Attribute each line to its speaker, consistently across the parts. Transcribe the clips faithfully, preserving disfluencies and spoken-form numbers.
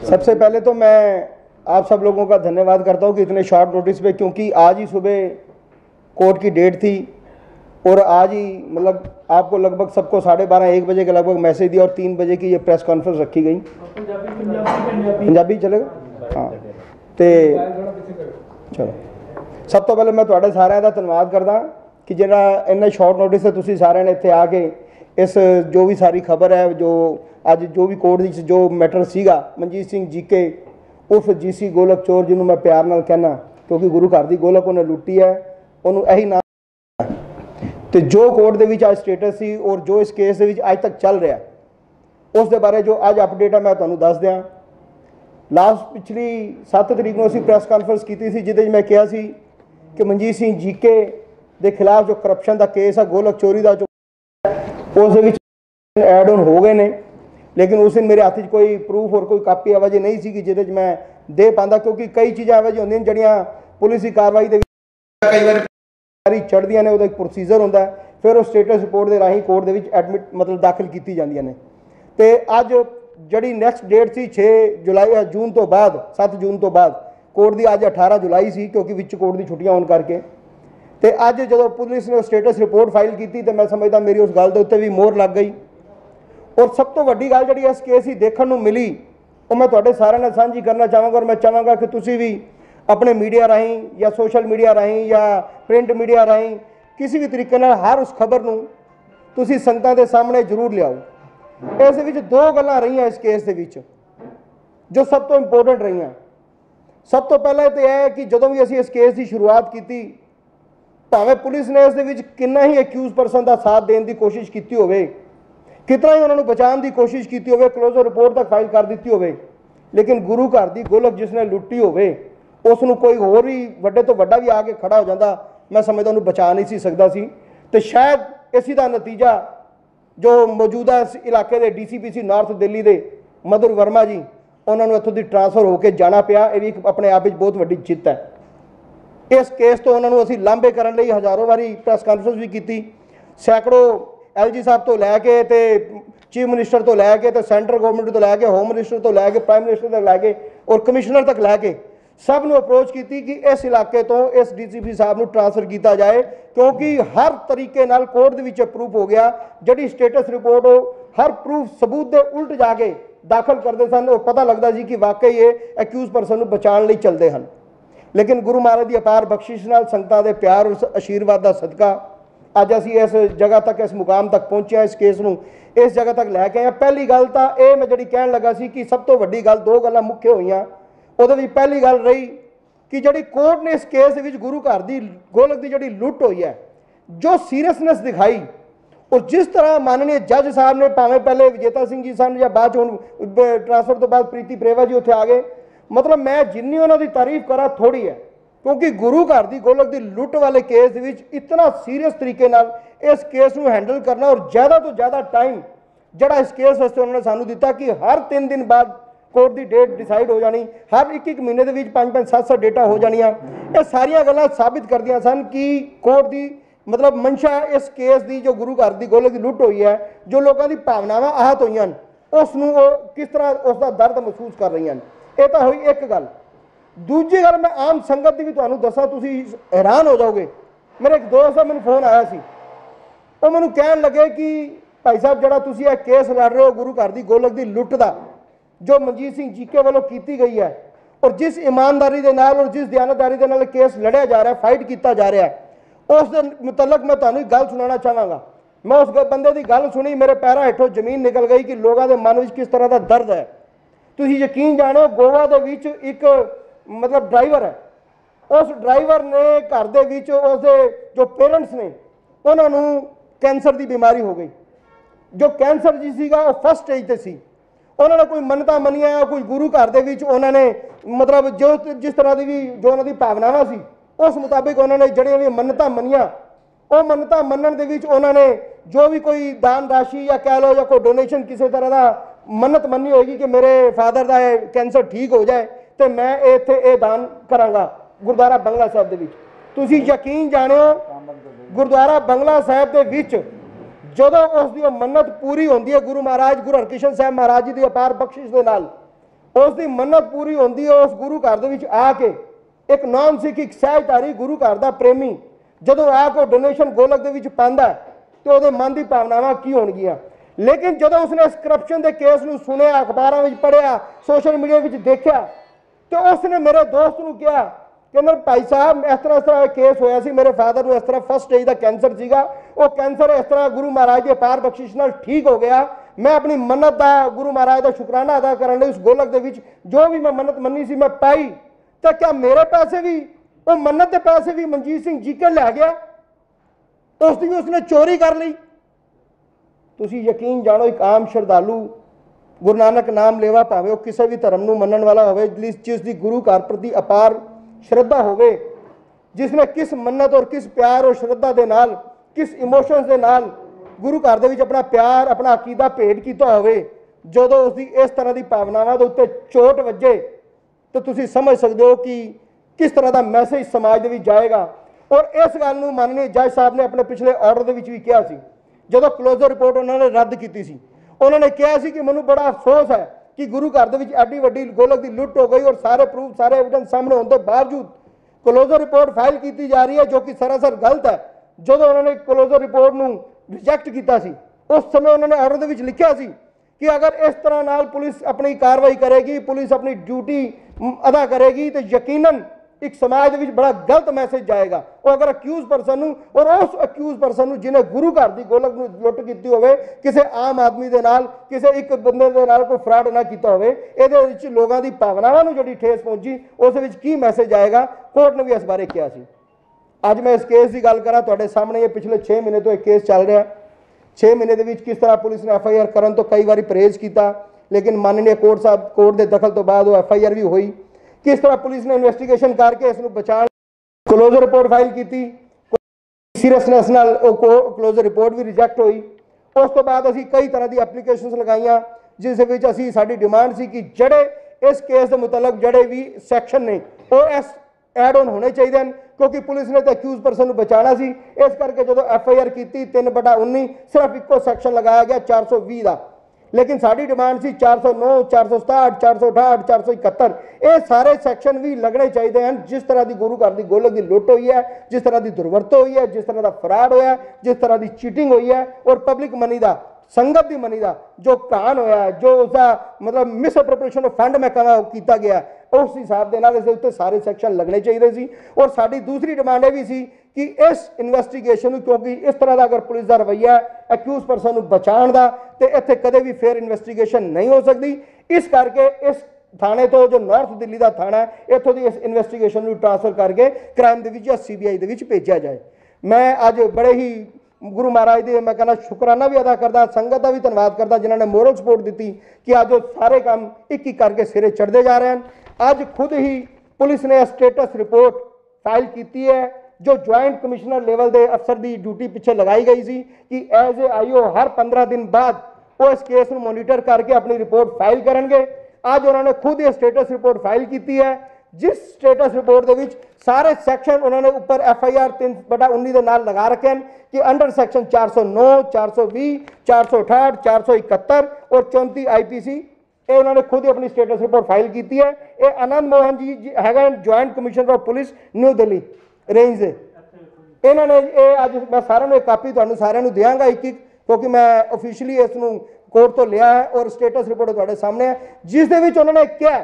Speaker 1: सबसे पहले तो मैं आप सब लोगों का धन्यवाद करता हूं कि इतने शॉर्ट नोटिस पे, क्योंकि आज ही सुबह कोर्ट की डेट थी और आज ही मतलब आपको लगभग सबको साढ़े बारह एक बजे के लगभग मैसेज दिया और तीन बजे की ये प्रेस कॉन्फ्रेंस रखी गई। पंजाबी चलेगा? हाँ तो चलो, सब तो पहले मैं तुहाडे सारिਆਂ ਦਾ ਧੰਨਵਾਦ करदा कि ਜਿਹੜਾ ਇੰਨੇ शॉर्ट नोटिस ਤੇ ਤੁਸੀਂ ਸਾਰਿਆਂ ਨੇ ਇੱਥੇ ਆ ਕੇ इस जो भी सारी खबर है, जो अज जो भी कोर्ट दी जो मैटर सीगा मनजीत सिंह जीके उर्फ जीसी गोलक चोर, जिन्होंने मैं प्यार नाल कहना क्योंकि गुरु घर की गोलक उन्हें लुट्टी है, उन्होंने यही नाम तो जो कोर्ट के अज स्टेटस सी और जो इस केस के अज तक चल रहा उस दे बारे जो अज अपडेट है मैं तुहानूं दस दियां। लास्ट पिछली सत्त तरीक नूं असीं प्रैस कॉन्फ्रेंस की थी जिहदे मैं कहा सी कि मनजीत सिंह जीके के खिलाफ जो करप्शन का केस है, गोलक चोरी का जो उस एड ऑन हो गए ने, लेकिन उस दिन मेरे हाथ में कोई प्रूफ और कोई कापी आवाज़ नहीं सी जिहदे मैं दे पाता, क्योंकि कई चीज़ां आवाज़ होंदियां जिहड़ियां पुलिस की कार्रवाई दे कई बार चढ़दियां ने, उहदा एक प्रोसीजर होंदा है, फिर उस स्टेटस रिपोर्ट के राही कोर्ट दे विच एडमिट मतलब दाखिल की जांदियां ने। ते अज जिहड़ी नैक्सट डेट सी छे जुलाई जून तो बाद सत्त जून तो बाद कोर्ट की अज अठारह जुलाई सी, क्योंकि विच कोर्ट की छुट्टियां होने करके तो अज जो पुलिस ने स्टेटस रिपोर्ट फाइल की तो मैं समझदा मेरी उस गल के उत्ते भी मोहर लग गई। और सब तो वड्डी गल जिहड़ी इस केस ही देखने को मिली वो मैं तुहाडे सारिਆਂ नाल साझी करना चाहांगा, और मैं चाहांगा कि तुसीं भी अपने मीडिया राहीं या सोशल मीडिया राहीं या प्रिंट मीडिया राहीं किसी भी तरीके नाल हर उस खबर नूं तुसीं संगतां दे सामने जरूर लियाओ। इस विच दो गल्लां रहियां इस केस दे विच जो सब तो इंपोर्टेंट रहियां। सब तो पहले तो यह है कि जदों भी असीं इस केस की शुरुआत की, भावें पुलिस ने इस कितना ही एक्यूज परसन का साथ देने की कोशिश की होवे, कितना ही उन्होंने बचाने की कोशिश की होवे, क्लोजर रिपोर्ट तक फाइल कर दी होवे, लेकिन गुरु घर की गोलक जिसने लुट्टी होवे उसनूं कोई होर भी वड्डे तो वड्डा भी आके खड़ा हो जाता, मैं समझदा उन्होंने बचा नहीं सी सकदा सी। तो शायद इसी का नतीजा जो मौजूदा इस इलाके के D C P C north Delhi के मधुर वर्मा जी उन्होंने इत्थों दी ट्रांसफर होकर जाना पिया, यह भी अपने आप में बहुत वड्डी जित है। इस केस तो उन्होंने असीं लांभे करने लई हज़ारों बारी प्रैस कॉन्फ्रेंस भी की, सैकड़ों एल जी साहब तो लैके तो चीफ मिनिस्टर तो लैके तो सेंट्रल गवर्नमेंट तो लैके होम मिनिस्टर तो लैके प्राइम मिनिस्टर तक लैके और कमिश्नर तक लैके सब नूं अप्रोच की कि इस इलाके तो इस डी सी पी साहब नूं ट्रांसफर किया जाए, क्योंकि हर तरीके नाल कोर्ट दे विच प्रूफ हो गया, जिहड़ी स्टेटस रिपोर्ट हो हर प्रूफ सबूत दे उल्ट जाके दाखिल करते सन, और पता लगता जी कि वाकई ये एक्यूज परसन नूं बचाने लई चलते हैं। लेकिन गुरु महाराज की अपार बख्शिश नाल संगतां दे प्यार और आशीर्वाद का सदका अज असीं इस जगह तक इस मुकाम तक पहुंचे, इस केस नूं इस जगह तक लैके आए। पहली गल तो यह मैं जिहड़ी कहण लगा सी कि सब तो वड्डी गल दो गल्लां मुख्य होईयां। उहदे विच पहली गल रही कि जिहड़ी कोर्ट ने इस केस विच गुरु घर की गोलक की जिहड़ी लुट हुई है, जो सीरियसनेस दिखाई और जिस तरह माननीय जज साहब ने, भावें पहले विजेता सिंह जी सन या बाद हुण ट्रांसफर तो बाद प्रीति प्रेवा जी उत्थे आ गए, मतलब मैं जिन्नी उन्होंने तारीफ करा थोड़ी है, क्योंकि गुरु घर की गोलक की लुट वाले केस विच इतना सीरियस तरीके नाल इस केस नूं हैंडल करना और ज़्यादा तो ज़्यादा टाइम जिहड़ा इस केस वास्ते उन्होंने सानू दिता कि हर तीन दिन बाद कोर्ट की डेट डिसाइड हो जानी, हर एक एक महीने के पाँच पाँच सत्त सत्त डेटा हो जानियां। ये सारिया गल्लां साबित करदियां सन कि कोर्ट की मतलब मंशा इस केस की जो गुरु घर की गोलक की लुट हुई है, जो लोगों की भावनावां आहत होईयां उसनूं किस तरह उसका दर्द महसूस कर रही हैं। ये तो हुई एक गल। दूजी गल मैं आम संगत की भी तुहानूं दसां, तुसीं हैरान हो जाओगे। मेरे एक दोस्त है, मैनूं फोन आया सी, वो मैनूं कहण लगे कि भाई साहब जिहड़ा तुसीं इह केस लड़ रहे हो गुरु घर की गोलक की लुट का जो मनजीत सिंह जीके वालों की गई है, और जिस ईमानदारी के नाल और जिस दयानतदारी के नाल केस लड़िया जा रहा है, फाइट किया जा रहा है, उस मुतलक मैं तुहानूं एक गल सुनाना चाहांगा। मैं उस बंदे की गल सुनी, मेरे पैरों हेठों जमीन निकल गई कि लोगों के मन में किस तरह का दर्द है। तुसीं यकीन जाणो, गोवा दे विच एक मतलब ड्राइवर है, उस ड्राइवर ने घर दे विच उसदे जो पेरेंट्स ने उन्होंने कैंसर की बीमारी हो गई। जो कैंसर जी सीगा वो फर्स्ट स्टेज ते सी। उन्होंने कोई मन्नतां मनिया, कोई गुरु घर दे विच उन्होंने मतलब जो जिस तरह की भी जो उन्होंने भावनावां सी उस मुताबिक उन्होंने जड़ियां भी मन्नतां मनिया, वो मन्नतां मनण दे विच उन्होंने जो भी कोई दान राशि या कह लो या कोई डोनेशन किसी तरह का मन्नत मनी होगी कि मेरे फादर का कैंसर ठीक हो जाए तो मैं इत्थे ये दान करांगा गुरुद्वारा बंगला साहब दे विच। तुसीं यकीन जाणिओ, गुरुद्वारा बंगला साहब दे विच जदों उसकी मन्नत पूरी होंदी है, गुरु महाराज गुरु हरकृष्ण साहब महाराज जी की अपार बख्शिश के नाल उसकी मन्नत पूरी होती है। उस गुरु घर दे विच आके एक नॉन सिख एक सहजधारी गुरु घर का प्रेमी जदों आके डोनेशन गोलक दे विच पांदा तो उसके मन की भावनावां की होणगियां। लेकिन जदों उसने इस करप्शन के केस नूं सुनिया, अखबारों में पढ़िया, सोशल मीडिया में देखा, तो उसने मेरे दोस्त को कहा कि भाई साहब इस तरह इस तरह केस होया सी, मेरे फादर को इस तरह फर्स्ट स्टेज का कैंसर सीगा, वो कैंसर इस तरह गुरु महाराज की अपार बख्शिश नाल ठीक हो गया। मैं अपनी मन्नत का गुरु महाराज का शुकराना अदा करने उस गोलक के विच जो भी मैं मन्नत मन्नी सी मैं पाई, तो क्या मेरे पैसे भी वो मन्नत के पैसे भी मनजीत सिंह जी के लै गया, उसकी भी उसने चोरी कर ली। तुसी यकीन जानो एक आम श्रद्धालु गुरु नानक नाम लेवा भावें वो किसी भी धर्म नूं मनण वाला होवे, जिसकी गुरु घर प्रति अपार श्रद्धा होवे, जिसने किस मन्नत और किस प्यार और श्रद्धा दे नाल किस इमोशनस दे नाल गुरु घर दे विच अपना प्यार अपना अकीदा भेंट कीता होवे, जदों उसकी इस तरह की भावनावां दे उत्ते चोट वजे तो तुसी समझ सकते हो कि किस तरह का मैसेज समाज दे विच जाएगा। और इस गल नूं माननीय जज साहब ने अपने पिछले ऑर्डर दे विच भी कहा सी, जदों क्लोजर रिपोर्ट उन्होंने रद्द की सी, उन्होंने कहा सी कि मैनूं बड़ा अफसोस है कि गुरु घर दे विच एडी वड्डी गोलक की लुट हो गई और सारे प्रूफ सारे एविडेंस सामने होने के बावजूद क्लोजर रिपोर्ट फाइल की जा रही है, जो कि सरासर गलत है। जो उन्होंने क्लोजर रिपोर्ट नूं रिजेक्ट किया सी, उस समय उन्होंने ऑर्डर दे विच लिखा सी कि अगर इस तरह नाल पुलिस अपनी कार्रवाई करेगी, पुलिस अपनी ड्यूटी अदा करेगी, तो यकीनन एक समाज में बड़ा गलत मैसेज जाएगा। और अगर अक्यूज पर्सन और उस अक्यूज पर्सन जिन्हें गुरु घर की गोलक लुट की होवे, किसी आम आदमी के नाल किसी एक बंदे के नाल कोई फ्रॉड ना किया होवे, इहदे विच लोगों की भावनावां नूं जिहड़ी ठेस पहुंची उस विच की मैसेज आएगा। कोर्ट ने भी इस बारे कहा सी। अज मैं इस केस की गल करा तुहाडे सामने, ये पिछले छे महीने तो एक केस चल रहा है। छे महीने के किस तरह पुलिस ने एफ आई आर करन तो कई बार परहेज किया, लेकिन माननीय कोर्ट साहब कोर्ट के दखल तो बाद वो एफ आई आर भी हुई। किस तरह पुलिस ने इन्वेस्टिगेशन करके इसनूं बचाने क्लोजर रिपोर्ट फाइल की, सीरियसनेस नाल क्लोजर रिपोर्ट भी रिजेक्ट हुई। उस तो बाद असीं कई तरह की एप्लीकेशनस लगाईयां, जिस विच असीं साडी डिमांड सी कि जड़े इस केस के मुतलक जड़े भी सैक्शन ने वो एस एड ऑन होने चाहिए, क्योंकि पुलिस ने तो अक्यूज पर्सन को बचाना सी। इस करके जो एफ आई आर की तीन बटा उन्नी सिर्फ इको सैक्शन लगाया गया चार सौ भी का, लेकिन साड़ी डिमांड सी चार सौ नौ चार सौ सताहठ चार सौ अठाहठ चार सौ इकहत्तर ये सारे सैक्शन भी लगने चाहिए हैं। जिस तरह की गुरु घर की गोलक की लुट हुई है, जिस तरह की दुर्वरतो हुई है, जिस तरह का फ्रॉड होया, जिस तरह की चीटिंग हुई है और पब्लिक मनी का संगत की मनी का जो कान होया, जो उसका मतलब मिस अप्रोप्रिएशन ऑफ फंड मैं कहा किया गया, उस हिसाब के नाल इस उत्ते सारे सैक्शन लगने चाहिए सी। और साडी दूसरी डिमांड यह भी सी कि इस इन्वेस्टिगेशन, क्योंकि इस तरह का अगर पुलिस का रवैया अक्यूज परसन को बचाने का, तो इत्थे कदे भी फेयर इन्वेस्टिगेशन नहीं हो सकती। इस करके इस थाने तो जो नॉर्थ दिल्ली का थाना है इतों की इस इन्वेस्टिगेशन को ट्रांसफर करके क्राइम के विच या सी बी आई के विच भेजा जाए। मैं अज बड़े ही गुरु महाराज के मैं कहना शुकराना भी अदा करता, संगत का भी धन्यवाद करता जिन्होंने मोरल सपोर्ट दी कि अज वो सारे काम एक एक करके सिरे चढ़ते जा रहे हैं। अज खुद ही पुलिस ने स्टेटस रिपोर्ट फाइल की है, जो ज्वाइंट कमिश्नर लेवल के अफसर की ड्यूटी पिछे लगाई गई सी कि एज ए आई ओ हर पंद्रह दिन बाद वो इस केस को मोनीटर करके अपनी रिपोर्ट फाइल करेंगे। अज उन्होंने खुद ये स्टेटस रिपोर्ट फाइल की है, जिस स्टेटस रिपोर्ट के सारे सैक्शन उन्होंने ऊपर एफ आई आर तीन बटा उन्नी के नाल लगा रखे हैं कि अंडर सैक्शन चार सौ नौ चार सौ भी चार सौ अठाहठ चार सौ इकहत्तर और चौंती आई पी सी ये उन्होंने खुद ही अपनी स्टेटस रिपोर्ट फाइल की है। ये आनंद मोहन जी है joint commissioner of police new Delhi range से, इन्होंने ये अज मैं सारे कापी तुहानूं सारिआं नूं देवांगा एक एक, क्योंकि मैं ऑफिशियली इसनूं कोर्ट तो लिया है और स्टेटस रिपोर्ट तुहाडे सामने है, जिस दे विच उन्होंने क्या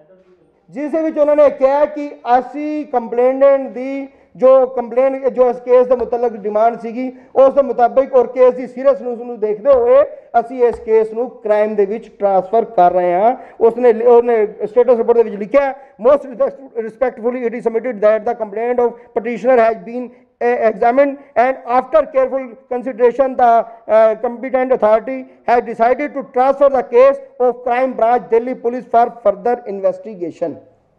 Speaker 1: जिस दे विच उन्होंने कहा कि असी कंप्लेनेंट दी जो कंप्लेन जो इस केस के मुतलक डिमांड सी उस मुताबिक और केस की सीरियसनेस नूं देखते हुए असी इस केस नूं क्राइम दे विच ट्रांसफर कर रहे हैं। उसने उन्हें स्टेटस रिपोर्ट दे विच लिखा है, most respectfully it is submitted that the complaint of petitioner has been examined and after careful consideration the uh, competent authority has decided to transfer the case of crime branch Delhi police for further investigation।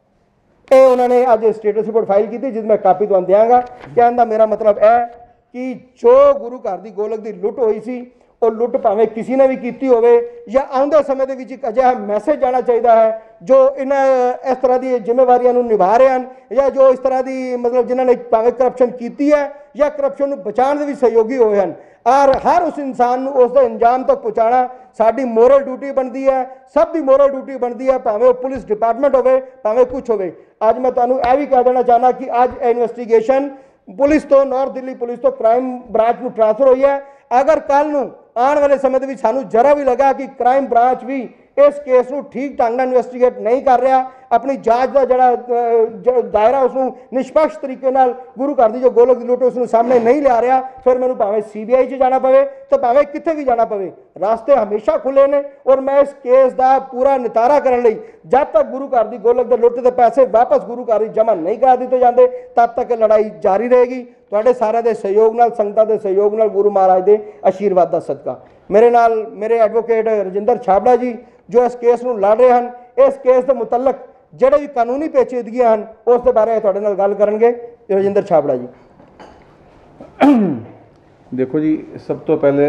Speaker 1: ये उन्होंने आज status report file की थी जिसमें copy तो देंगा। कहने का मेरा मतलब है कि जो गुरु घर की गोलक की लुट हुई सी और लुट भावें किसी ने भी की होवे या आउंदे समय के एक अजिहा मैसेज जाना चाहिए है जो इन इस तरह की जिम्मेवारियों निभा रहे हैं या जो इस तरह की मतलब जिन्होंने भावें करप्शन की है या करप्शन को बचाने के भी सहयोगी हुए हैं। और हर उस इंसान को उसके अंजाम तक पहुँचाना साड़ी मोरल ड्यूटी बनती है, सब की मोरल ड्यूटी बनती है, भावें पुलिस डिपार्टमेंट होवे भावें कुछ होवे। अज मैं तुहानू यह भी कह देना चाहना कि अज इन्वेस्टिगेशन पुलिस तो नॉर्थ दिल्ली पुलिस तो क्राइम ब्रांच में ट्रांसफर हुई है। अगर कल नू आने वाले समय में सानू जरा भी लगा कि क्राइम ब्रांच भी इस केस को ठीक ढंग नाल इन्वेस्टिगेट नहीं कर रहा, अपनी जांच का जड़ा दायरा उसनू निष्पक्ष तरीके नाल गुरु घर की जो गोलक की लुट उसनू सामने नहीं लिया रहा, फिर मैनू भावें सी बी आई च जाना पवे तो भावें कित्थे भी जाना पवे, रास्ते हमेशा खुले ने। और मैं इस केस का पूरा नितारा करने लई जब तक गुरु घर की गोलक के लुट के पैसे वापस गुरु घर जमा नहीं करा दिते जाते तब तक लड़ाई जारी रहेगी। तुहाडे सारे दे सहयोग नाल, संगतां दे सहयोग नाल, गुरु महाराज के आशीर्वाद का सदका। मेरे नाल मेरे एडवोकेट रजिंदर छाबड़ा जी जो इस केस को लड़ रहे हैं, इस केस के मुतलक ਜਿਹੜੇ भी कानूनी पेचीदगियां हैं उस दे बारे तुहाडे नाल गल करनगे। रजिंदर छाबड़ा जी।
Speaker 2: देखो जी, सब तो पहले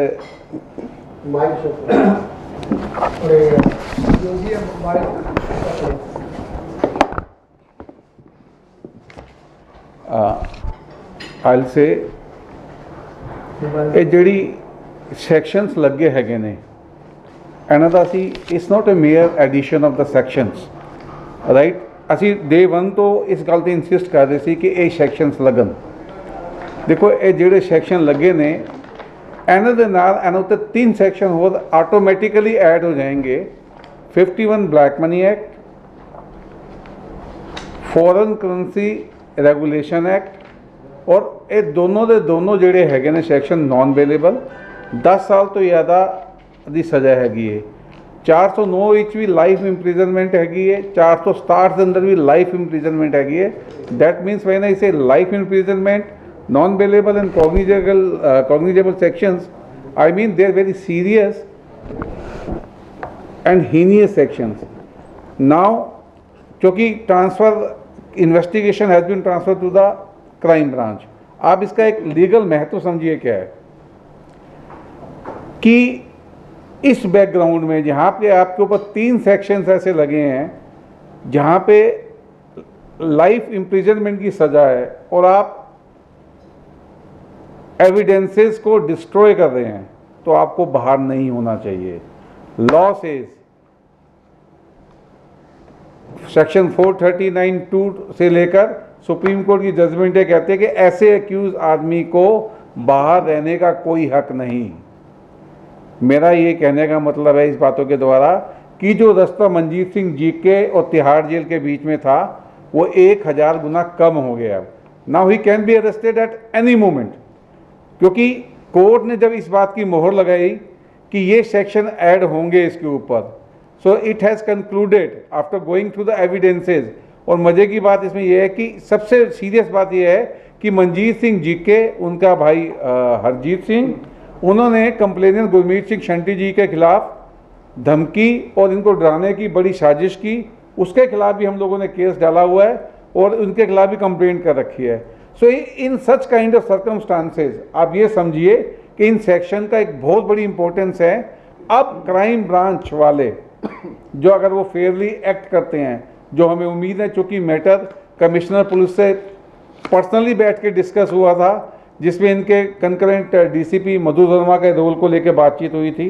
Speaker 2: आई से ये ਜਿਹੜੀ ਸੈਕਸ਼ਨਸ ਲੱਗੇ ਹੈਗੇ ਨੇ ਇਹਨਾਂ ਦਾ ਅਸੀਂ it's not a mere addition of the sections right. ਅਸੀਂ ਡੇ वन ਤੋਂ ਇਸ ਗੱਲ ਤੇ ਇਨਸਿਸਟ ਕਰ ਰਹੇ ਸੀ ਕਿ ਇਹ ਸੈਕਸ਼ਨਸ ਲੱਗਣ। ਦੇਖੋ ਇਹ ਜਿਹੜੇ ਸੈਕਸ਼ਨ ਲੱਗੇ ਨੇ ਇਹਨਾਂ ਦੇ ਨਾਲ ਇਹਨਾਂ ਉੱਤੇ तीन ਸੈਕਸ਼ਨ ਹੋਰ ਆਟੋਮੈਟਿਕਲੀ ਐਡ ਹੋ ਜਾਣਗੇ। इक्यावन black money act, foreign currency regulation act और ये दोनों दे दोनों ਜਿਹੜੇ ਹੈਗੇ ਨੇ ਸੈਕਸ਼ਨ नॉन अवेलेबल दस साल तो ज़्यादा ਦੀ ਸਜ਼ਾ ਹੈਗੀ ਹੈ। चार सौ नौ ਵਿੱਚ ਵੀ ਲਾਈਫ ਇੰਪ੍ਰਿਜ਼ਨਮੈਂਟ ਹੈਗੀ ਹੈ, चार सौ सताहठ ਦੇ ਅੰਦਰ ਵੀ ਲਾਈਫ ਇੰਪ੍ਰਿਜ਼ਨਮੈਂਟ ਹੈਗੀ ਹੈ। That means when I say life imprisonment, non bailable and cognizable uh, cognizable sections, I mean they are very serious and heinous sections. Now क्योंकि transfer investigation has been transfer to the crime branch, आप इसका एक legal महत्व समझिए क्या है कि इस बैकग्राउंड में जहाँ पे आपके ऊपर तीन सेक्शंस ऐसे लगे हैं जहाँ पे लाइफ इम्प्रिजनमेंट की सज़ा है और आप एविडेंसेस को डिस्ट्रॉय कर रहे हैं, तो आपको बाहर नहीं होना चाहिए। लॉ सेज सेक्शन चार सौ उनतालीस टू से लेकर सुप्रीम कोर्ट की जजमेंट है, कहते हैं कि ऐसे एक्यूज आदमी को बाहर रहने का कोई हक नहीं। मेरा ये कहने का मतलब है इस बातों के द्वारा कि जो रास्ता मंजीत सिंह जी के और तिहाड़ जेल के बीच में था वो एक हज़ार गुना कम हो गया। Now he can be arrested at any moment, क्योंकि कोर्ट ने जब इस बात की मोहर लगाई कि ये सेक्शन ऐड होंगे इसके ऊपर, so it has concluded after going through the evidences. और मज़े की बात इसमें यह है कि सबसे सीरियस बात यह है कि मंजीत सिंह जी के उनका भाई हरजीत सिंह, उन्होंने कंप्लेनेंट गुरमीत सिंह शंटी जी के खिलाफ धमकी और इनको डराने की बड़ी साजिश की, उसके खिलाफ भी हम लोगों ने केस डाला हुआ है और उनके खिलाफ भी कंप्लेंट कर रखी है। So in such kind of circumstances आप ये समझिए कि इन सेक्शन का एक बहुत बड़ी इंपॉर्टेंस है। अब क्राइम ब्रांच वाले जो अगर वो फेयरली एक्ट करते हैं, जो हमें उम्मीद है, चूँकि मैटर कमिश्नर पुलिस से पर्सनली बैठ के डिस्कस हुआ था जिसमें इनके कंकरेंट डीसीपी मधु वर्मा के रोल को लेकर बातचीत हुई थी,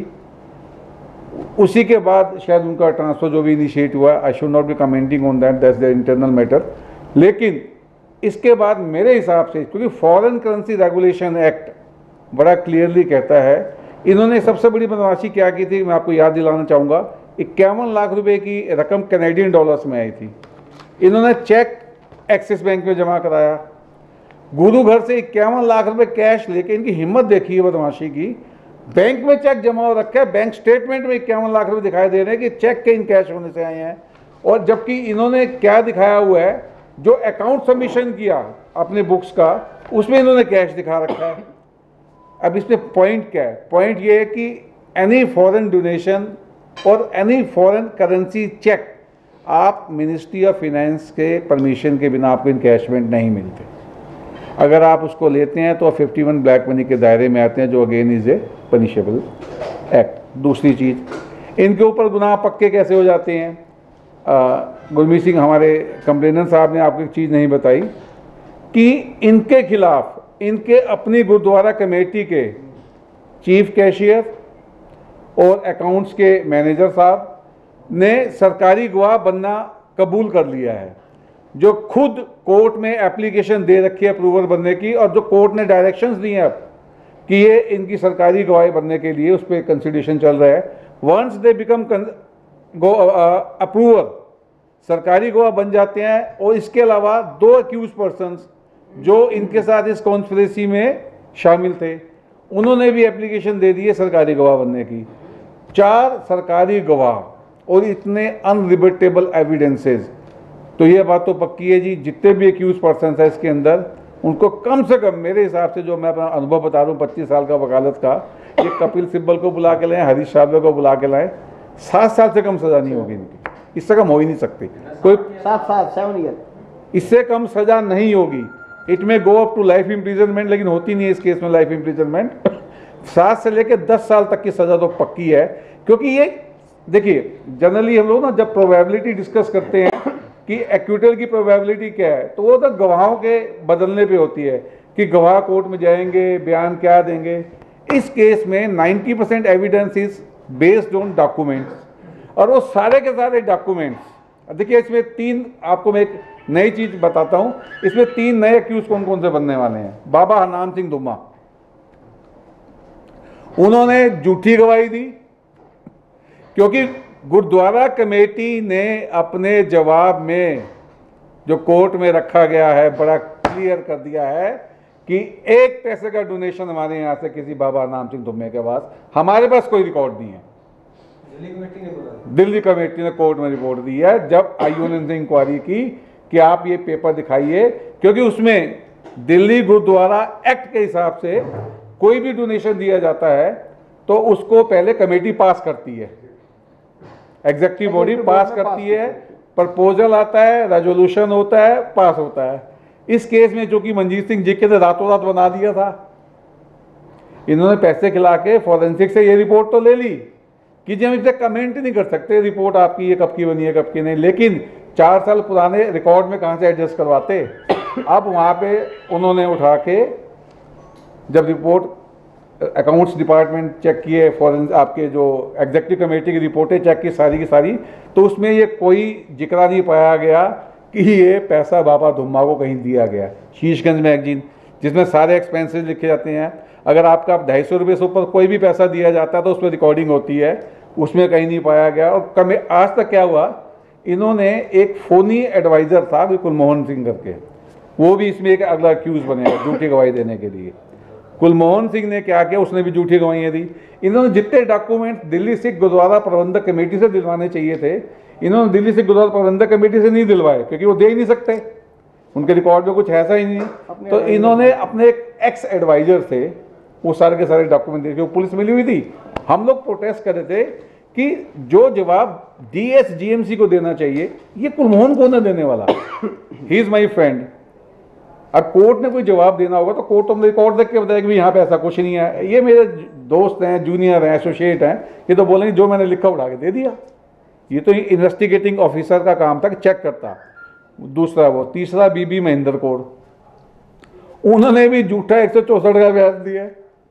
Speaker 2: उसी के बाद शायद उनका ट्रांसफ़र जो भी इनिशिएट हुआ, I should not be commenting on that, that's the internal matter. लेकिन इसके बाद मेरे हिसाब से, क्योंकि फॉरेन करेंसी रेगुलेशन एक्ट बड़ा क्लियरली कहता है, इन्होंने सबसे बड़ी बदमाशी क्या की थी मैं आपको याद दिलाना चाहूँगा, इक्यावन लाख रुपए की रकम कैनेडियन डॉलर्स में आई थी। इन्होंने चेक एक्सिस बैंक में जमा कराया, गुरु घर से इक्यावन लाख रुपए कैश लेके, इनकी हिम्मत देखिए बदमाशी की, बैंक में चेक जमा हो रखा है, बैंक स्टेटमेंट में इक्यावन लाख रुपए दिखाई दे रहे हैं कि चेक के इन कैश होने से आए हैं। और जबकि इन्होंने क्या दिखाया हुआ है, जो अकाउंट सबमिशन किया अपने बुक्स का, उसमें इन्होंने कैश दिखा रखा है। अब इसमें पॉइंट क्या है? पॉइंट ये है कि एनी फॉरेन डोनेशन और एनी फॉरेन करेंसी चेक आप मिनिस्ट्री ऑफ फाइनेंस के परमिशन के बिना आपको इनकैशमेंट नहीं मिलते। अगर आप उसको लेते हैं तो इक्यावन ब्लैक मनी के दायरे में आते हैं, जो again is a punishable act. दूसरी चीज़, इनके ऊपर गुनाह पक्के कैसे हो जाते हैं? गुरमीत सिंह हमारे कंप्लेनेंट साहब ने आपको एक चीज़ नहीं बताई कि इनके खिलाफ इनके अपनी गुरुद्वारा कमेटी के चीफ कैशियर और अकाउंट्स के मैनेजर साहब ने सरकारी गवाह बनना कबूल कर लिया है, जो खुद कोर्ट में एप्लीकेशन दे रखी है अप्रूवल बनने की, और जो कोर्ट ने डायरेक्शंस दिए हैं कि ये इनकी सरकारी गवाही बनने के लिए उस पर कंसिडरेशन चल रहा है। वंस दे बिकम अप्रूवल, सरकारी गवाह बन जाते हैं। और इसके अलावा दो अक्यूज पर्सन्स जो इनके साथ इस कॉन्स्पिरेसी में शामिल थे, उन्होंने भी एप्लीकेशन दे दी है सरकारी गवाह बनने की। चार सरकारी गवाह और इतने अनरिबटेबल एविडेंसेस, तो ये बात तो पक्की है जी, जितने भी एक्यूज पर्सन है इसके अंदर, उनको कम से कम मेरे हिसाब से, जो मैं अपना अनुभव बता रहा हूँ पच्चीस साल का वकालत का, ये कपिल सिब्बल को बुला के लाएं, हरीश साहब को बुला के लाएं, सात साल से कम सजा नहीं होगी इनकी, इससे कम हो ही नहीं सकती कोई,
Speaker 1: सात सात सेवन ईयर,
Speaker 2: इससे कम सजा नहीं होगी। It may go up to life imprisonment, लेकिन होती नहीं है इस केस में लाइफ इम्प्रिजनमेंट। सात से लेकर दस साल तक की सजा तो पक्की है, क्योंकि ये देखिए जनरली हम लोग ना जब प्रोबेबिलिटी डिस्कस करते हैं कि एक्यूटल की प्रोबेबिलिटी क्या है, तो वो तो गवाहों के बदलने पे होती है कि गवाह कोर्ट में जाएंगे, बयान क्या देंगे। इस केस में नब्बे percent evidence is based on documents, और वो सारे के सारे डॉक्यूमेंट्स, देखिए इसमें तीन, आपको मैं एक नई चीज बताता हूं, इसमें तीन नए एक्यूज कौन कौन से बनने वाले हैं। बाबा हरनाम सिंह धुम्मा, उन्होंने झूठी गवाही दी, क्योंकि गुरुद्वारा कमेटी ने अपने जवाब में जो कोर्ट में रखा गया है बड़ा क्लियर कर दिया है कि एक पैसे का डोनेशन हमारे यहाँ से किसी बाबा हरनाम सिंह धुम्मे के पास, हमारे पास कोई रिकॉर्ड नहीं है। दिल्ली कमेटी ने बोला, दिल्ली कमेटी ने कोर्ट में रिपोर्ट दी है जब आईओ ने इंक्वायरी की कि आप ये पेपर दिखाइए, क्योंकि उसमें दिल्ली गुरुद्वारा एक्ट के हिसाब से कोई भी डोनेशन दिया जाता है तो उसको पहले कमेटी पास करती है, एग्जीक्यूटिव बॉडी पास करती है, प्रपोजल आता है, रेजोल्यूशन होता है, पास होता है। इस केस में जो कि मंजीत सिंह जी के ने रातों रात बना दिया था, इन्होंने पैसे खिला के फॉरेंसिक से ये रिपोर्ट तो ले ली कि जी हम इसे कमेंट नहीं कर सकते रिपोर्ट आपकी ये कब की बनी है कब की नहीं, लेकिन चार साल पुराने रिकॉर्ड में कहाँ से एडजस्ट करवाते। अब वहाँ पे उन्होंने उठा के जब रिपोर्ट अकाउंट्स डिपार्टमेंट चेक किए, फॉरेंस आपके जो एग्जीक्यूटिव कमेटी की रिपोर्टें चेक की सारी की सारी, तो उसमें ये कोई जिक्र नहीं पाया गया कि ये पैसा बाबा धुम्मा को कहीं दिया गया। शीशगंज मैगजीन जिसमें सारे एक्सपेंसेस लिखे जाते हैं, अगर आपका ढाई सौ रुपये से ऊपर कोई भी पैसा दिया जाता है तो उसमें रिकॉर्डिंग होती है, उसमें कहीं नहीं पाया गया। और कम आज तक क्या हुआ, इन्होंने एक फोनी एडवाइज़र था कुलमोहन सिंह करके, वो भी इसमें एक अगला एक्यूज बनेगा झूठी गवाही देने के लिए। कुलमोहन सिंह ने क्या किया, उसने भी झूठी गवाहियाँ दी। इन्होंने जितने डॉक्यूमेंट दिल्ली सिख गुरुद्वारा प्रबंधक कमेटी से दिलवाने चाहिए थे, इन्होंने दिल्ली सिख गुरुद्वारा प्रबंधक कमेटी से नहीं दिलवाए, क्योंकि वो दे ही नहीं सकते, उनके रिकॉर्ड में कुछ ऐसा ही नहीं। तो इन्होंने अपने एक एक्स एडवाइजर से वो सारे के सारे डॉक्यूमेंट देखे, वो पुलिस मिली हुई थी। हम लोग प्रोटेस्ट कर रहे थे कि जो जवाब डीएस जीएमसी को देना चाहिए ये कुलमोहन को न देने वाला, ही इज माई फ्रेंड। अब कोर्ट ने कोई जवाब देना होगा तो कोर्ट तो रिकॉर्ड देख के बताएगा कि यहाँ पे ऐसा कुछ नहीं है, ये मेरे दोस्त हैं, जूनियर हैं, एसोसिएट हैं, ये तो बोलेंगे जो मैंने लिखा उठा के दे दिया। ये तो इन्वेस्टिगेटिंग ऑफिसर का काम था कि चेक करता। दूसरा वो, तीसरा बीबी महेंद्र कौर, उन्होंने भी झूठा एक सौ चौसठ का बयान दिया।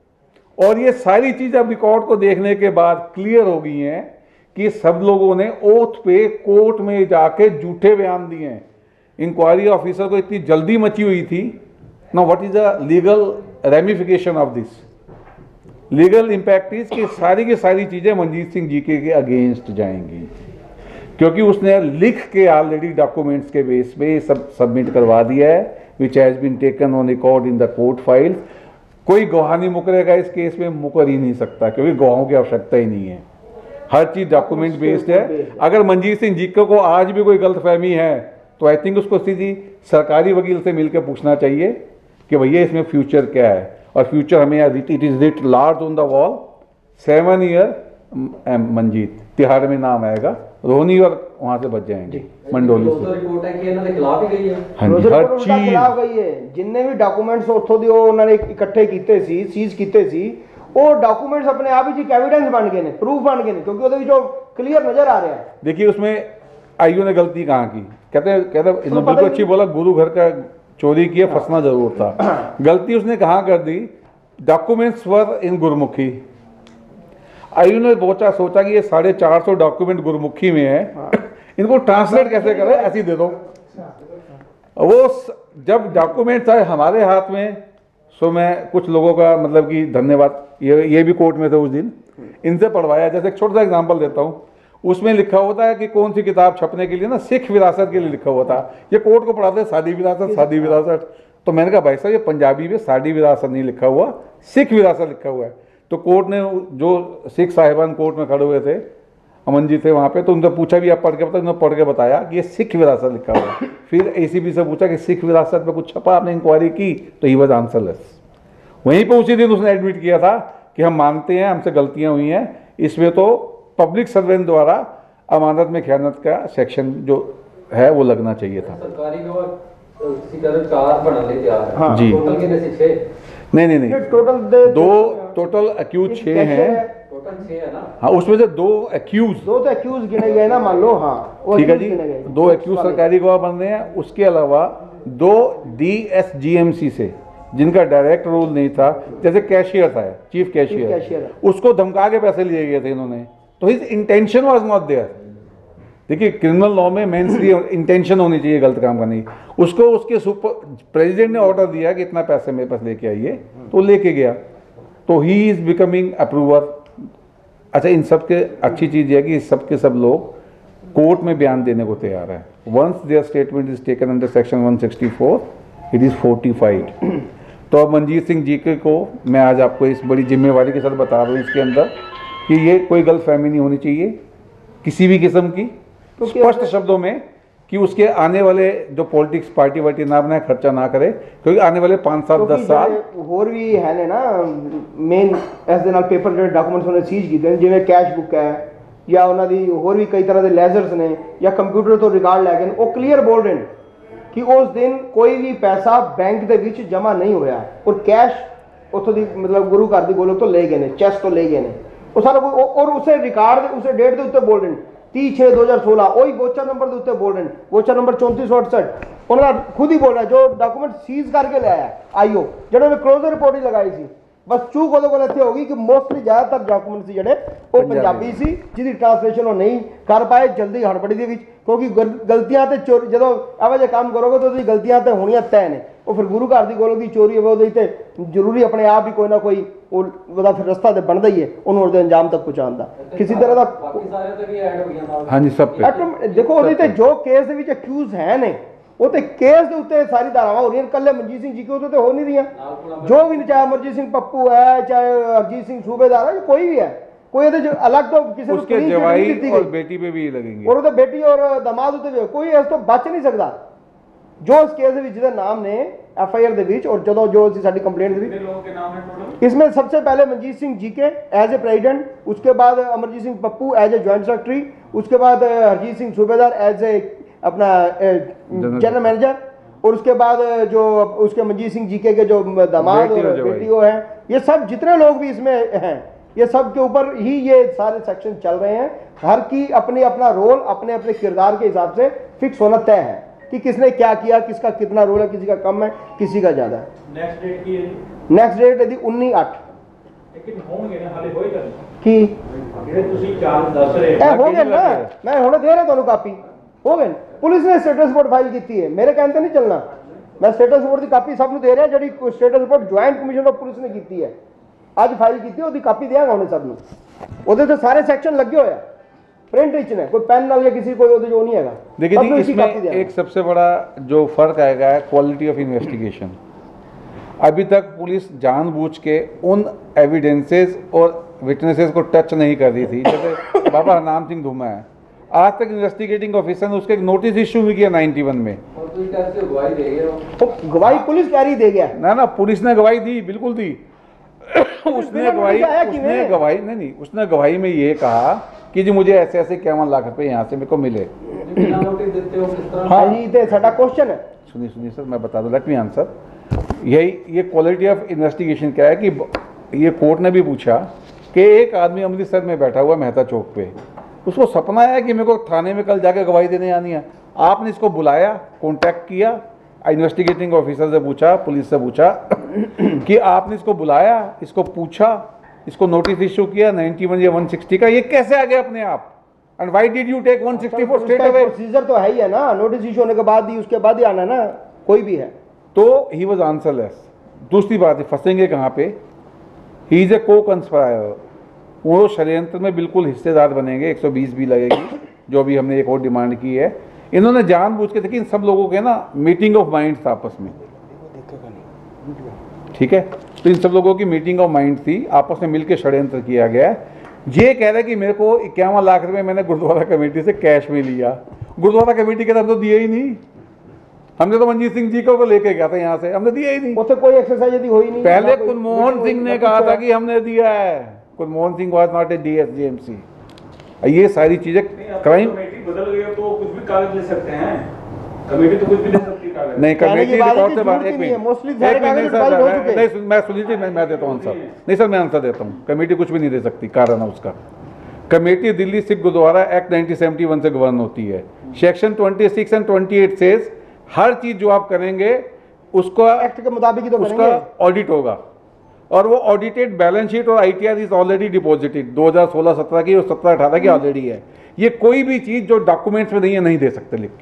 Speaker 2: और ये सारी चीज अब रिकॉर्ड को देखने के बाद क्लियर हो गई हैं कि सब लोगों ने ओथ पे कोर्ट में जाके झूठे बयान दिए हैं। इंक्वायरी ऑफिसर को इतनी जल्दी मची हुई थी ना, what is the legal ramification of this, legal impact is कि सारी की सारी चीजें मंजीत सिंह जी के अगेंस्ट जाएंगी, क्योंकि उसने लिख के ऑलरेडी डॉक्यूमेंट्स के बेस पे सब सबमिट करवा दिया है, which has been taken on record in the court files. कोई गवाह नहीं मुकरेगा इस केस में, मुकर ही नहीं सकता, क्योंकि गवाहों की आवश्यकता ही नहीं है, हर चीज डॉक्यूमेंट बेस्ड है। अगर मंजीत सिंह जी को आज भी कोई गलतफहमी है तो आई थिंक उसको सीधी सरकारी वकील से मिलकर पूछना चाहिए कि भैया इसमें फ्यूचर क्या है। और फ्यूचर हमें it is writ large on the wall, seven year Manjeet, Tihar में नाम आएगा, रोहनी और वहां से बच जाएंगे मंडोली से।
Speaker 3: रिपोर्ट है कि इन्होंने खिलाफ ही गई है,
Speaker 2: हाँ जी, हर चीज
Speaker 1: खिलाफ गई है। जिन्ने भी डॉक्यूमेंट्स उथों दी उन्होंने इकट्ठे कीते सी, सीज कीते सी, वो डॉक्यूमेंट्स अपने आप ही एविडेंस बन गए ने, प्रूफ बन गए ने, क्योंकि ਉਹਦੇ ਵਿੱਚੋਂ क्लियर नजर आ रहा है।
Speaker 2: देखिए उसमें आईओ ने गलती कहाँ की, कहते हैं कहते इन्होंने बिल्कुल अच्छी बोला, गुरु घर का चोरी किया, फंसना जरूर था। गलती उसने कहाँ कर दी, डॉक्यूमेंट्स वर इन गुरमुखी। आयु ने बोचा सोचा कि ये साढ़े चार सौ डॉक्यूमेंट गुरमुखी में है, इनको ट्रांसलेट कैसे करें, ऐसी दे दो। वो जब डॉक्यूमेंट्स आए हमारे हाथ में, सो मैं कुछ लोगों का मतलब कि धन्यवाद, ये ये भी कोर्ट में थे उस दिन, इनसे पढ़वाया। जैसे एक छोटा सा एग्जांपल देता हूँ, उसमें लिखा होता है कि कौन सी किताब छपने के लिए ना, सिख विरासत के लिए लिखा हुआ था। ये कोर्ट को पढ़ाते सादी विरासत, सादी विरासत। तो मैंने कहा भाई साहब ये पंजाबी में सादी विरासत नहीं लिखा हुआ, सिख विरासत लिखा हुआ है। तो कोर्ट ने, जो सिख साहिबान कोर्ट में खड़े हुए थे, अमन जी थे वहाँ पे, तो उनसे पूछा भी आप पढ़ के बताओ, उन्होंने पढ़ के बताया कि ये सिख विरासत लिखा हुआ है। फिर एसीपी से पूछा कि सिख विरासत में कुछ छपा, आपने इंक्वायरी की? तो ही वाज आंसरलेस। वहीं पे उसी दिन उसने एडमिट किया था कि हम मानते हैं हमसे गलतियां हुई हैं, इसमें तो पब्लिक सर्वेंट द्वारा अमानत में खयानत का सेक्शन जो है वो लगना चाहिए था।
Speaker 3: सरकारी गवाह किसी का चार बनने तैयार है।
Speaker 2: हाँ। जी।
Speaker 3: टोटल कितने से? छह?
Speaker 2: नहीं नहीं नहीं,
Speaker 1: टोटल
Speaker 2: दो टोटल अक्यूज छः हैं।
Speaker 3: टोटल छह है ना?
Speaker 2: हाँ, उसमें से दो अक्यूज
Speaker 1: दो तो अक्यूज गिने गए ना, मान लो। हाँ
Speaker 2: ठीक है जी, दो अक्यूज सरकारी गवाह बन रहे हैं। उसके अलावा दो D S G M C से जिनका डायरेक्ट रोल नहीं था, जैसे कैशियर था, चीफ कैशियर, उसको धमका के पैसे लिए गए थे इन्होंने। तो his intention was not there. देखिए क्रिमिनल लॉ में मेनली इंटेंशन होनी चाहिए गलत काम करने की। उसको उसके सुपर प्रेसिडेंट ने ऑर्डर दिया कि इतना पैसे मेरे पास लेके आइए, तो लेके गया। तो ही इज बिकमिंग अप्रूवर। अच्छा, इन सब के अच्छी चीज़ है कि सब के सब लोग कोर्ट में बयान देने को तैयार है। Once their statement is taken under section one sixty four, it is fortified. तो अब मनजीत सिंह जी के को मैं आज आपको इस बड़ी जिम्मेवारी के साथ बता रहा हूँ इसके अंदर कि ये कोई गलत फहमी नहीं होनी चाहिए किसी भी किस्म की, तो स्पष्ट शब्दों में कि उसके आने वाले जो पॉलिटिक्स पार्टी वार्टी ना बनाए, खर्चा ना करे, क्योंकि आने वाले पाँच सात दस साल
Speaker 1: होर भी है ने ना। मेन इस दे नाल पेपर ਜਿਹੜੇ ਡਾਕੂਮੈਂਟਸ ਉਹਨੇ ਸੀਜ਼ ਕੀਤੇ ਨੇ, ਜਿਵੇਂ ਕੈਸ਼ ਬੁੱਕ ਹੈ ਜਾਂ ਉਹਨਾਂ ਦੀ ਹੋਰ ਵੀ ਕਈ ਤਰ੍ਹਾਂ ਦੇ ਲੈਜ਼ਰਸ ਨੇ ਜਾਂ ਕੰਪਿਊਟਰ ਤੋਂ ਰਿਕਾਰਡ ਲੈ ਕੇ, ਉਹ ਕਲੀਅਰ ਬੋਲ ਰਹੇ ਨੇ ਕਿ ਉਸ ਦਿਨ ਕੋਈ ਵੀ ਪੈਸਾ ਬੈਂਕ ਦੇ ਵਿੱਚ ਜਮ੍ਹਾਂ ਨਹੀਂ ਹੋਇਆ ਔਰ ਕੈਸ਼ ਉੱਥੋਂ ਦੀ ਮਤਲਬ ਗੁਰੂ ਘਰ ਦੀ ਗੋਲਕ ਤੋਂ ਲੈ ਗਏ ਨੇ, ਚੈਸ ਤੋਂ ਲੈ ਗਏ ਨੇ ਉਹ ਸਾਰਾ ਕੁਝ। ਔਰ ਉਸੇ ਰਿਕਾਰਡ ਉਸੇ ਡੇਟ ਦੇ ਉੱਤੇ ਬੋਲ ਰਹੇ ਨੇ तीस छः दो हज़ार सोलह, वही गोचा नंबर के उत्ते बोल रहे हैं, गोचा नंबर चौंतीस सौ अड़सठ उन्होंने खुद ही बोल रहा है, जो डॉक्यूमेंट सीज करके ले आया आईओ, जिन्होंने क्लोजर रिपोर्ट ही लगाई थी। बस चूक वो को इतने होगी कि मोस्टली ज़्यादातर डॉक्यूमेंट जोड़े वो पंजाबी सी, जिसकी ट्रांसलेशन वो नहीं कर पाए जल्दी हड़बड़ी के विच, क्योंकि गलतियां तो चोरी जो एवं जो काम करोगे तो गलतियां तो होनी तय ने। वो फिर गुरु घर की गोलक की चोरी होवे तो जरूरी अपने आप ही कोई ना कोई वो फिर रस्ता तो बनता ही है उन्होंने अंजाम तक पहुँचाने का किसी तरह का।
Speaker 2: हाँ जी, सब
Speaker 1: देखो वो जो केस अक्यूज है ने वो तो केस के उत्ते सारी धारावां हो रही हैं, कल्ले मनजीत सिंह जी के उत्ते तो हो नहीं रही। जो भी चाहे अमरजीत सिंह पप्पू है, चाहे हरजीत सिंह सूबेदार है, कोई भी है, कोई जो अलग तो किसी
Speaker 2: उसके जवाई और बेटी पे भी लगेंगे,
Speaker 1: और बेटी और दामाद उत्ते भी कोई इस तो बच नहीं सकता। जो इस केस जिहदे नाम ने एफ आई आर दे विच और जो जो साडी कंप्लेंट दी, इसमें सबसे पहले मनजीत सिंह जी के एज ए प्रेसिडेंट, उसके बाद Amarjeet Singh Pappu as a joint secretary, उसके बाद हरजीत सिंह सूबेदार एज ए अपना जनरल मैनेजर, और उसके बाद जो उसके मनजीत सिंह जी के जो दामाद और बेटी वो हैं, ये सब जितने लोग भी इसमें हैं, ये सब के ऊपर ही ये सारे सेक्शन चल रहे हैं। हर की अपनी अपना रोल अपने अपने किरदार के हिसाब से फिक्स होना तय है कि किसने क्या किया, किसका कितना रोल है, किसी का कम है, किसी का ज्यादा है।
Speaker 3: नेक्स्ट डेट की है?
Speaker 1: नेक्स्ट डेट है उन्नीस आठ।
Speaker 3: लेकिन होंगे ना हाले होई कर
Speaker 1: की
Speaker 3: ਜਿਹੜੇ ਤੁਸੀਂ ਚਾਰ ਦੱਸ ਰਹੇ
Speaker 1: ए हो गए ना, मैं हुणे दे रहा ਤੁਹਾਨੂੰ कापी हो गए। पुलिस ने स्टेटस रिपोर्ट फाइल की है, मेरे कहने नहीं चलना। मैं स्टेटस रिपोर्ट की कापी सबको दे रहा, जी status report joint commissioner of police ने की है, अज फाइल की, उसकी कापी देंगे उन्हें सबको। वो सारे सेक्शन लगे हुए प्रिंट रिच ने, कोई पेन नाल या किसी कोई जो नहीं है।
Speaker 2: देखिए जी, इसमें एक सबसे बड़ा जो फर्क आएगा है क्वालिटी ऑफ इन्वेस्टिगेशन। अभी तक पुलिस जानबूझ के उन एविडेंसेस और विटनेसेस को टच नहीं कर रही थी। जैसे बाबा हरनाम सिंह धूमा है, आज तक इन्वेस्टिगेटिंग ऑफिसर ने उसके एक नोटिस इशू भी किया नाइन्टी वन में।
Speaker 1: गवाही पुलिस कह रही दे गया
Speaker 2: ना ना, पुलिस ने गवाही दी, बिल्कुल दी। उसने गवाही उसने गवाही नहीं नहीं उसने गवाही में ये कहा कि जी मुझे ऐसे ऐसे इक्यावन लाख रुपए यहाँ से मेरे को मिले।
Speaker 1: हाँ जी, तो साडा क्वेश्चन है।
Speaker 2: सुनिए सुनिए सर, मैं बता दूं, लेट मी आंसर। यही ये क्वालिटी ऑफ इन्वेस्टिगेशन क्या है कि ये कोर्ट ने भी पूछा कि एक आदमी अमृतसर में बैठा हुआ मेहता चौक पे, उसको सपना है कि मेरे को थाने में कल जाकर गवाही देने आनी है। आपने इसको बुलाया, कॉन्टैक्ट किया, इन्वेस्टिगेटिंग ऑफिसर से पूछा, पुलिस से पूछा कि आपने इसको बुलाया, इसको पूछा, इसको नोटिस इशू किया नाइंटी वन या वन सिक्सटी का, ये कैसे आ गया अपने आप? And why did you take one sixty four straight away?
Speaker 1: Procedure तो है ही है ना, नोटिस इशू होने के बाद ही, उसके बाद ही आना ना, कोई भी है।
Speaker 2: तो ही वाज आंसरलेस। दूसरी बात है, फंसेंगे कहाँ पे? ही इज ए को कंस्पायरर, वो षड्यंत्र में बिल्कुल हिस्सेदार बनेंगे। एक सौ बीस भी लगेगी, जो भी हमने एक और डिमांड की है। इन्होंने जानबूझ के, देखिए सब लोगों के ना मीटिंग ऑफ माइंड था आपस में, ठीक है, तो इन सब लोगों की मीटिंग ऑफ माइंड थी, आपस में मिलकर षड्यंत्र किया गया है। ये कह रहे कि मेरे को इक्यावन लाख रुपए मैंने गुरुद्वारा कमेटी से कैश में लिया। गुरुद्वारा कमेटी के तरफ तो दिए ही नहीं, हमने तो मंजीत सिंह जी को लेके गया था यहाँ से, हमने दिया ही नहीं।
Speaker 1: उससे कोई एक्सरसाइज यदि हुई नहीं।
Speaker 2: पहले मनमोहन सिंह ने कहा था कि हमने दिया है, Manmohan Singh was not a DSGMC. ये सारी चीजें क्राइम,
Speaker 4: कमेटी बदल गई तो कुछ भी कागज ले सकते हैं, कमेटी तो कुछ भी ले सकती है कागज।
Speaker 2: नहीं, कमेटी रिकॉर्ड से बात, एक
Speaker 1: नहीं है,
Speaker 2: मिनट
Speaker 1: मोस्टली
Speaker 2: एक
Speaker 1: सारे
Speaker 2: मिनट
Speaker 1: कागज
Speaker 2: नहीं
Speaker 1: डिपाजिट हो
Speaker 2: सर,
Speaker 1: चुके।
Speaker 2: नहीं मैं सुनील जी, मैं मैं देता हूँ आंसर। नहीं सर, मैं आंसर देता हूँ। कमेटी कुछ भी नहीं दे सकती, कारण है उसका। Committee Delhi Sikh Gurdwara act nineteen seventy one से गवर्न होती है। Section twenty six and twenty eight से हर चीज जो आप करेंगे उसका
Speaker 1: एक्ट के मुताबिक ही तो
Speaker 2: उसका
Speaker 1: करेंगे।
Speaker 2: ऑडिट होगा, और वो ऑडिटेड बैलेंस शीट और आईटीआर इज ऑलरेडी डिपॉजिटेड दो हज़ार सोलह सत्रह की और सत्रह अठारह की ऑलरेडी है। ये कोई भी चीज जो डॉक्यूमेंट्स में नहीं है नहीं दे सकते लिख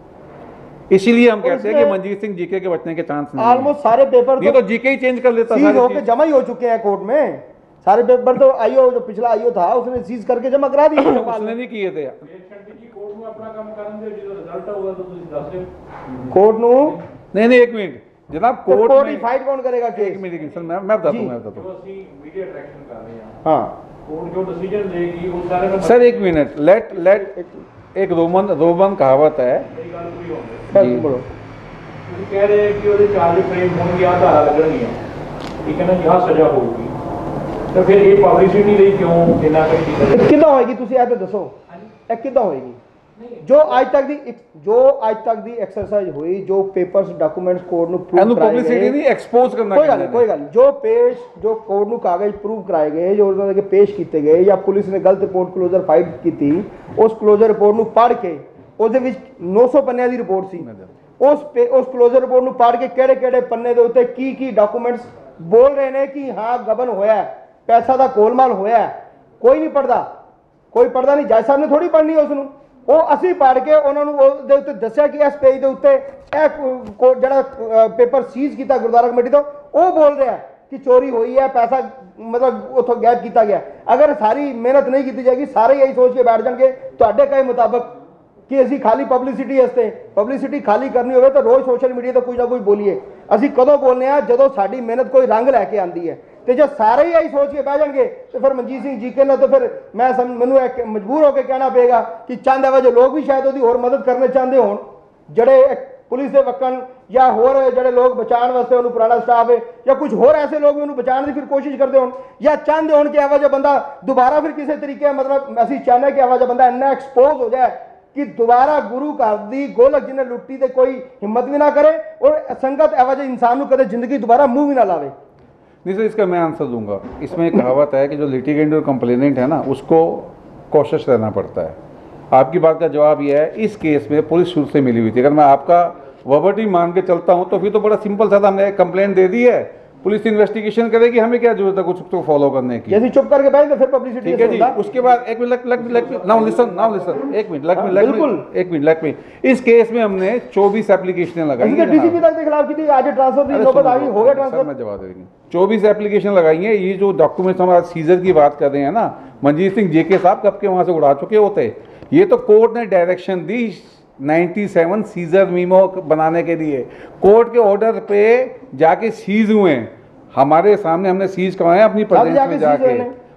Speaker 2: के। इसीलिए हम कहते हैं कि मंजीत सिंह जीके के बचने के चांस नहीं है।
Speaker 1: ऑलमोस्ट सारे पेपर
Speaker 2: ये तो जीके ही चेंज कर लेता
Speaker 1: सीज
Speaker 2: सारी
Speaker 1: होके
Speaker 2: चीज।
Speaker 1: जमा ही हो चुके हैं कोर्ट में। सारे पेपर तो आईओ, जो पिछला आईओ था उसने सीज करके जमा करा दिए।
Speaker 2: उसने नहीं किए थे।
Speaker 4: कोर्ट में अपना काम करन दे, जो रिजल्ट होगा तो ਤੁਸੀਂ ਦੱਸ ਦਿਓ।
Speaker 1: कोर्ट नु
Speaker 2: नहीं नहीं, एक मिनट जनाब, कोर्ट
Speaker 1: कोर्ट ही
Speaker 2: में
Speaker 1: फाइट कौन करेगा
Speaker 2: एक
Speaker 1: केस?
Speaker 2: मिनट सर, मैं मैं बताता हूँ मैं बताता
Speaker 4: जो
Speaker 2: हूँ
Speaker 4: ਅਸੀਂ ਮੀਡੀਆ ਅਟਰੈਕਸ਼ਨ ਕਰ ਰਹੇ ਹਾਂ,
Speaker 1: हाँ
Speaker 4: ਕੋਰਟ ਜੋ ਡਿਸੀਜਨ ਲੇਗੀ ਉਹ ਸਾਰੇ ਦਾ
Speaker 2: सर एक मिनट, लेट लेट एक रोमन रोमन कहावत है
Speaker 4: ਮੇਰੀ ਗੱਲ ਪੂਰੀ ਹੋਣੀ।
Speaker 1: बस
Speaker 2: जी।
Speaker 1: बोलो।
Speaker 4: ਤੁਸੀਂ ਕਹਿ ਰਹੇ ਕਿ ਉਹਦੇ ਚਾਰਜ ਫਰੇਮ ਹੋਣਗੇ, ਆ ਧਾਰਾ ਲੱਗਣਗੀਆਂ, ਠੀਕ ਹੈ ਨਾ, ਜਹਾਂ ਸਜ਼ਾ ਹੋਊਗੀ, ਤਾਂ ਫਿਰ ਇਹ ਪਬਲਿਸਿਟੀ ਲਈ ਕਿਉਂ ਇਹਨਾਂ ਕੋਈ ਚੀਜ਼ਾਂ?
Speaker 1: ਇਹ ਕਿੱਦਾਂ ਹੋਏਗੀ ਤੁਸੀਂ ਇਹ ਤਾਂ ਦੱਸੋ, ਇਹ ਕਿੱਦਾਂ ਹੋਏਗੀ? ਜੋ ਅੱਜ ਤੱਕ ਦੀ ਜੋ ਅੱਜ ਤੱਕ ਦੀ ਐਕਸਰਸਾਈਜ਼ ਹੋਈ, ਜੋ ਪੇਪਰਸ ਡਾਕੂਮੈਂਟਸ ਕੋਰਟ ਨੂੰ ਪ੍ਰੂਵ
Speaker 2: ਇਹਨੂੰ
Speaker 1: ਕਰਾਏ
Speaker 2: ਪਬਲਿਸਿਟੀ
Speaker 1: ਗਏ,
Speaker 2: ਨਹੀਂ ਐਕਸਪੋਜ਼ ਕਰਨਾ
Speaker 1: ਕੋਈ ਗੱਲ
Speaker 2: ਕਹਿੰਦੇ
Speaker 1: ਨਹੀਂ, ਕੋਈ ਗੱਲ ਨਹੀਂ, ਜੋ ਪੇਸ਼ ਜੋ ਕੋਰਟ ਨੂੰ ਕਾਗਜ਼ ਪ੍ਰੂਵ ਕਰਾਏ ਗਏ, ਜੋ ਉਹਨਾਂ ਦੇ ਪੇਸ਼ ਕੀਤੇ ਗਏ, ਜਾਂ ਪੁਲਿਸ ਨੇ ਗਲਤ ਰਿਪੋਰਟ ਕਲੋਜ਼ਰ ਫਾਈਲ ਕੀਤੀ, ਉਸ ਕਲੋਜ਼ਰ ਰਿਪੋਰਟ ਨੂੰ ਪੜ੍ਹ ਕੇ, ਉਹਦੇ ਵਿੱਚ ਨੌ ਸੌ ਪੰਨਿਆਂ ਦੀ ਰਿਪੋਰਟ ਸੀ, ਉਸ ਪੇ- ਉਸ ਕਲੋਜ਼ਰ ਰਿਪੋਰਟ ਨੂੰ ਪੜ੍ਹ ਕੇ ਕਿਹੜੇ ਕਿਹੜੇ ਪੰਨੇ ਦੇ ਉੱਤੇ ਕੀ ਕੀ ਡਾਕੂਮੈਂਟਸ ਬੋਲ ਰਹੇ ਨੇ ਕਿ ਹਾਂ ਗਬਨ ਹੋਇਆ ਹੈ, ਪੈਸਾ ਦਾ ਗੋਲਮਾਲ ਹੋਇਆ ਹੈ, ਕੋਈ ਨਹੀਂ ਪੜਦਾ, ਕੋਈ ਪੜਦਾ ਨਹੀਂ। ਜੱਜ ਸਾਹਿਬ ਨੇ ਥੋੜੀ ਪੜ੍ਹਨੀ ਉਸ ਨੂੰ, ਉਹ ਅਸੀਂ ਪੜ੍ਹ ਕੇ ਉਹਨਾਂ ਨੂੰ ਉਹਦੇ ਉੱਤੇ ਦੱਸਿਆ ਕਿ ਇਸ ਪੇਜ ਦੇ ਉੱਤੇ ਇਹ ਕੋ- ਜਿਹੜਾ ਪੇਪਰ ਸੀਜ਼ ਕੀਤਾ ਗੁਰਦੁਆਰਾ ਕਮੇਟੀ ਤੋਂ, ਉਹ ਬੋਲ ਰਿਹਾ ਕਿ ਚੋਰੀ ਹੋਈ ਹੈ, ਪੈਸਾ ਮਤਲਬ ਉੱਥੋਂ ਗਾਇਬ ਕੀਤਾ ਗਿਆ। ਅਗਰ ਸਾਰੀ ਮਿਹਨਤ ਨਹੀਂ ਕੀਤੀ ਜਾਏਗੀ, ਸਾਰੇ ਇਹੀ ਸੋਚ ਕੇ ਬੈਠ ਜਾਣਗੇ ਤੁਹਾਡੇ ਕਹੇ ਮੁਤਾਬਕ ਕਿ ਅਸੀਂ ਖਾਲੀ ਪਬਲਿਸਿਟੀ ਵਾਸਤੇ, ਪਬਲਿਸਿਟੀ ਖਾਲੀ ਕਰਨੀ ਹੋਵੇ ਤਾਂ ਰੋਜ਼ ਸੋਸ਼ਲ ਮੀਡੀਆ ਤੇ ਕੁਝ ਨਾ ਕੁਝ ਬੋਲੀਏ। ਅਸੀਂ ਕਦੋਂ ਬੋਲਨੇ ਆ? ਜਦੋਂ ਸਾਡੀ ਮਿਹਨਤ ਕੋਈ ਰੰਗ ਲੈ ਕੇ ਆਂਦੀ ਹੈ। ਤੇ ਜੇ ਸਾਰੇ ਹੀ ਇਹੀ ਸੋਚ ਕੇ ਬਹਿ ਜਾਣਗੇ ਤੇ ਫਿਰ ਮਨਜੀਤ ਸਿੰਘ ਜੀਕੇ ਨੇ ਤਾਂ ਫਿਰ ਮੈਂ ਸਮ ਮੈਨੂੰ ਇੱਕ ਮਜਬੂਰ ਹੋ ਕੇ ਕਹਿਣਾ ਪਏਗਾ ਕਿ ਚੰਦ ਐਵੇਂ ਲੋਕ ਵੀ ਸ਼ਾਇਦ ਉਹਦੀ ਹੋਰ ਮਦਦ ਕਰਨੇ ਚਾਹੁੰਦੇ ਹੋਣ, ਜਿਹੜੇ ਪੁਲਿਸ ਦੇ ਵਕਨ ਜਾਂ ਹੋਰ ਜਿਹੜੇ ਲੋਕ ਬਚਾਉਣ ਵਾਸਤੇ ਉਹਨੂੰ ਪੁਰਾਣਾ ਸਟਾਫ ਹੈ ਜਾਂ ਕੁਝ ਹੋਰ ਐਸੇ ਲੋਕ ਵੀ ਉਹਨੂੰ ਬਚਾਉਣ ਦੀ ਫਿਰ ਕੋਸ਼ਿਸ਼ ਕਰਦੇ ਹੋਣ, ਜਾਂ ਚਾਹੁੰਦੇ ਹੋਣ ਕਿ ਇਹੋ ਜਿਹਾ ਬੰਦਾ ਦੁਬਾਰਾ ਫਿਰ ਕਿਸੇ ਤਰੀਕੇ ਮਤਲਬ ਅਸੀਂ ਚਾਹੁੰਦੇ ਕਿ ਇਹੋ ਜਿਹਾ ਬੰਦਾ ਇੰਨਾ ਐਕਸਪੋਜ਼ ਹੋ ਜਾਏ ਕਿ ਦੁਬਾਰਾ ਗੁਰੂ ਘਰ ਦੀ ਗੋਲਕ ਜਿਹਨੇ ਲੁੱਟੀ ਤੇ ਕੋਈ ਹਿੰਮਤ ਵੀ ਨਾ ਕਰੇ, ਔਰ ਸੰਗਤ ਇਹੋ ਜਿਹੇ ਇਨਸਾਨ ਨੂੰ ਕਦੇ ਜ਼ਿੰਦਗੀ ਦੁਬਾਰਾ ਮੂੰਹ ਵੀ ਨਾ ਲਾਵੇ।
Speaker 2: नहीं सर, इसका मैं आंसर दूंगा। इसमें एक कहावत है कि जो लिटिगेंट और कंप्लेनेंट है ना, उसको कॉशियस रहना पड़ता है। आपकी बात का जवाब यह है, इस केस में पुलिस शुरू से मिली हुई थी। अगर मैं आपका वर्बटी मान के चलता हूँ तो फिर तो बड़ा सिंपल सा था, हमने कंप्लेंट दे दी है, पुलिस इन्वेस्टिगेशन करेगी, हमें क्या जरूरत है कुछ तो फॉलो करने की।
Speaker 1: जैसे चुप करके बैठ तो फिर पब्लिसिटी
Speaker 2: ठीक है जी। उसके बाद एक मिनट लग लग नाउ लिसन नाउ लिसन एक मिनट लग लग
Speaker 1: बिल्कुल।
Speaker 2: एक मिनट लग में इस केस में हमने चौबीस एप्लीकेशनें लगाई हैं
Speaker 1: डीसीपी तक के खिलाफ की थी, आज ट्रांसफर की नौबत आ गई, हो गया
Speaker 2: सर,
Speaker 1: ट्रांसफर।
Speaker 2: मैं जवाब देंगे। चौबीस एप्लीकेशन लगाई हैं। ये जो डॉक्यूमेंट्स हम आज सीजर की बात कर रहे हैं ना, मंजीत सिंह जेके साहब कब के वहां से उड़ा चुके होते। ये तो कोर्ट ने डायरेक्शन दी सत्तानवे सीजर मीमो बनाने के लिए, कोर्ट के ऑर्डर पे जाके सीज हुए हैं, हमारे सामने हमने सीज करवाए अपनी प्रेजेंस में जाके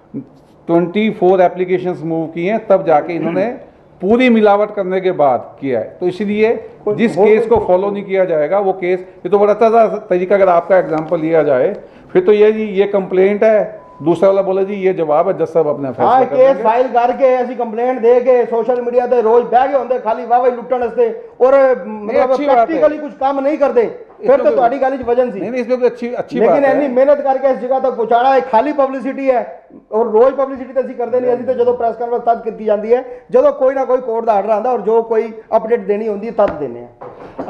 Speaker 2: चौबीस एप्लीकेशंस मूव की हैं, तब जाके इन्होंने पूरी मिलावट करने के बाद किया है। तो इसलिए जिस केस को फॉलो नहीं किया जाएगा वो केस, ये तो बड़ा अच्छा तरीका, अगर आपका एग्जांपल लिया जाए फिर तो ये जी ये कंप्लेंट है, दूसरा वाला बोले जी ये जवाब है, जज साहब अपने
Speaker 1: हाँ
Speaker 2: फैसला कर
Speaker 1: केस
Speaker 2: देंगे।
Speaker 1: फाइल करके ऐसी कंप्लेंट दे के सोशल मीडिया पे रोज बह गए होंगे खाली वाह वाह लुटन वास्ते, और मतलब
Speaker 2: अच्छी बात है।
Speaker 1: प्रैक्टिकली कुछ काम नहीं करते, फिर तो
Speaker 2: कोई-
Speaker 1: तुम्हारी गाली च वजन सी।
Speaker 2: नहीं नहीं, इसमें कोई अच्छी अच्छी बात
Speaker 1: लेकिन
Speaker 2: है।
Speaker 1: इन्नी मेहनत करके इस जगह तक पहुंचाना है, खाली पब्लिसिटी है, और रोज पब्लिसिटी तो ਅਸੀਂ ਕਰਦੇ ਨਹੀਂ। ਅਸੀਂ ਤਾਂ ਜਦੋਂ ਪ੍ਰੈਸ ਕਾਨਫਰੰਸ ਤਦ ਕੀਤੀ ਜਾਂਦੀ ਹੈ ਜਦੋਂ ਕੋਈ ਨਾ ਕੋਈ ਕੋਰਟ ਦਾ ਆਰਡਰ ਆਉਂਦਾ, ਔਰ ਜੋ ਕੋਈ ਅਪਡੇਟ ਦੇਣੀ ਹੁੰਦੀ ਹੈ ਤਦ ਦਿੰਦੇ ਆ।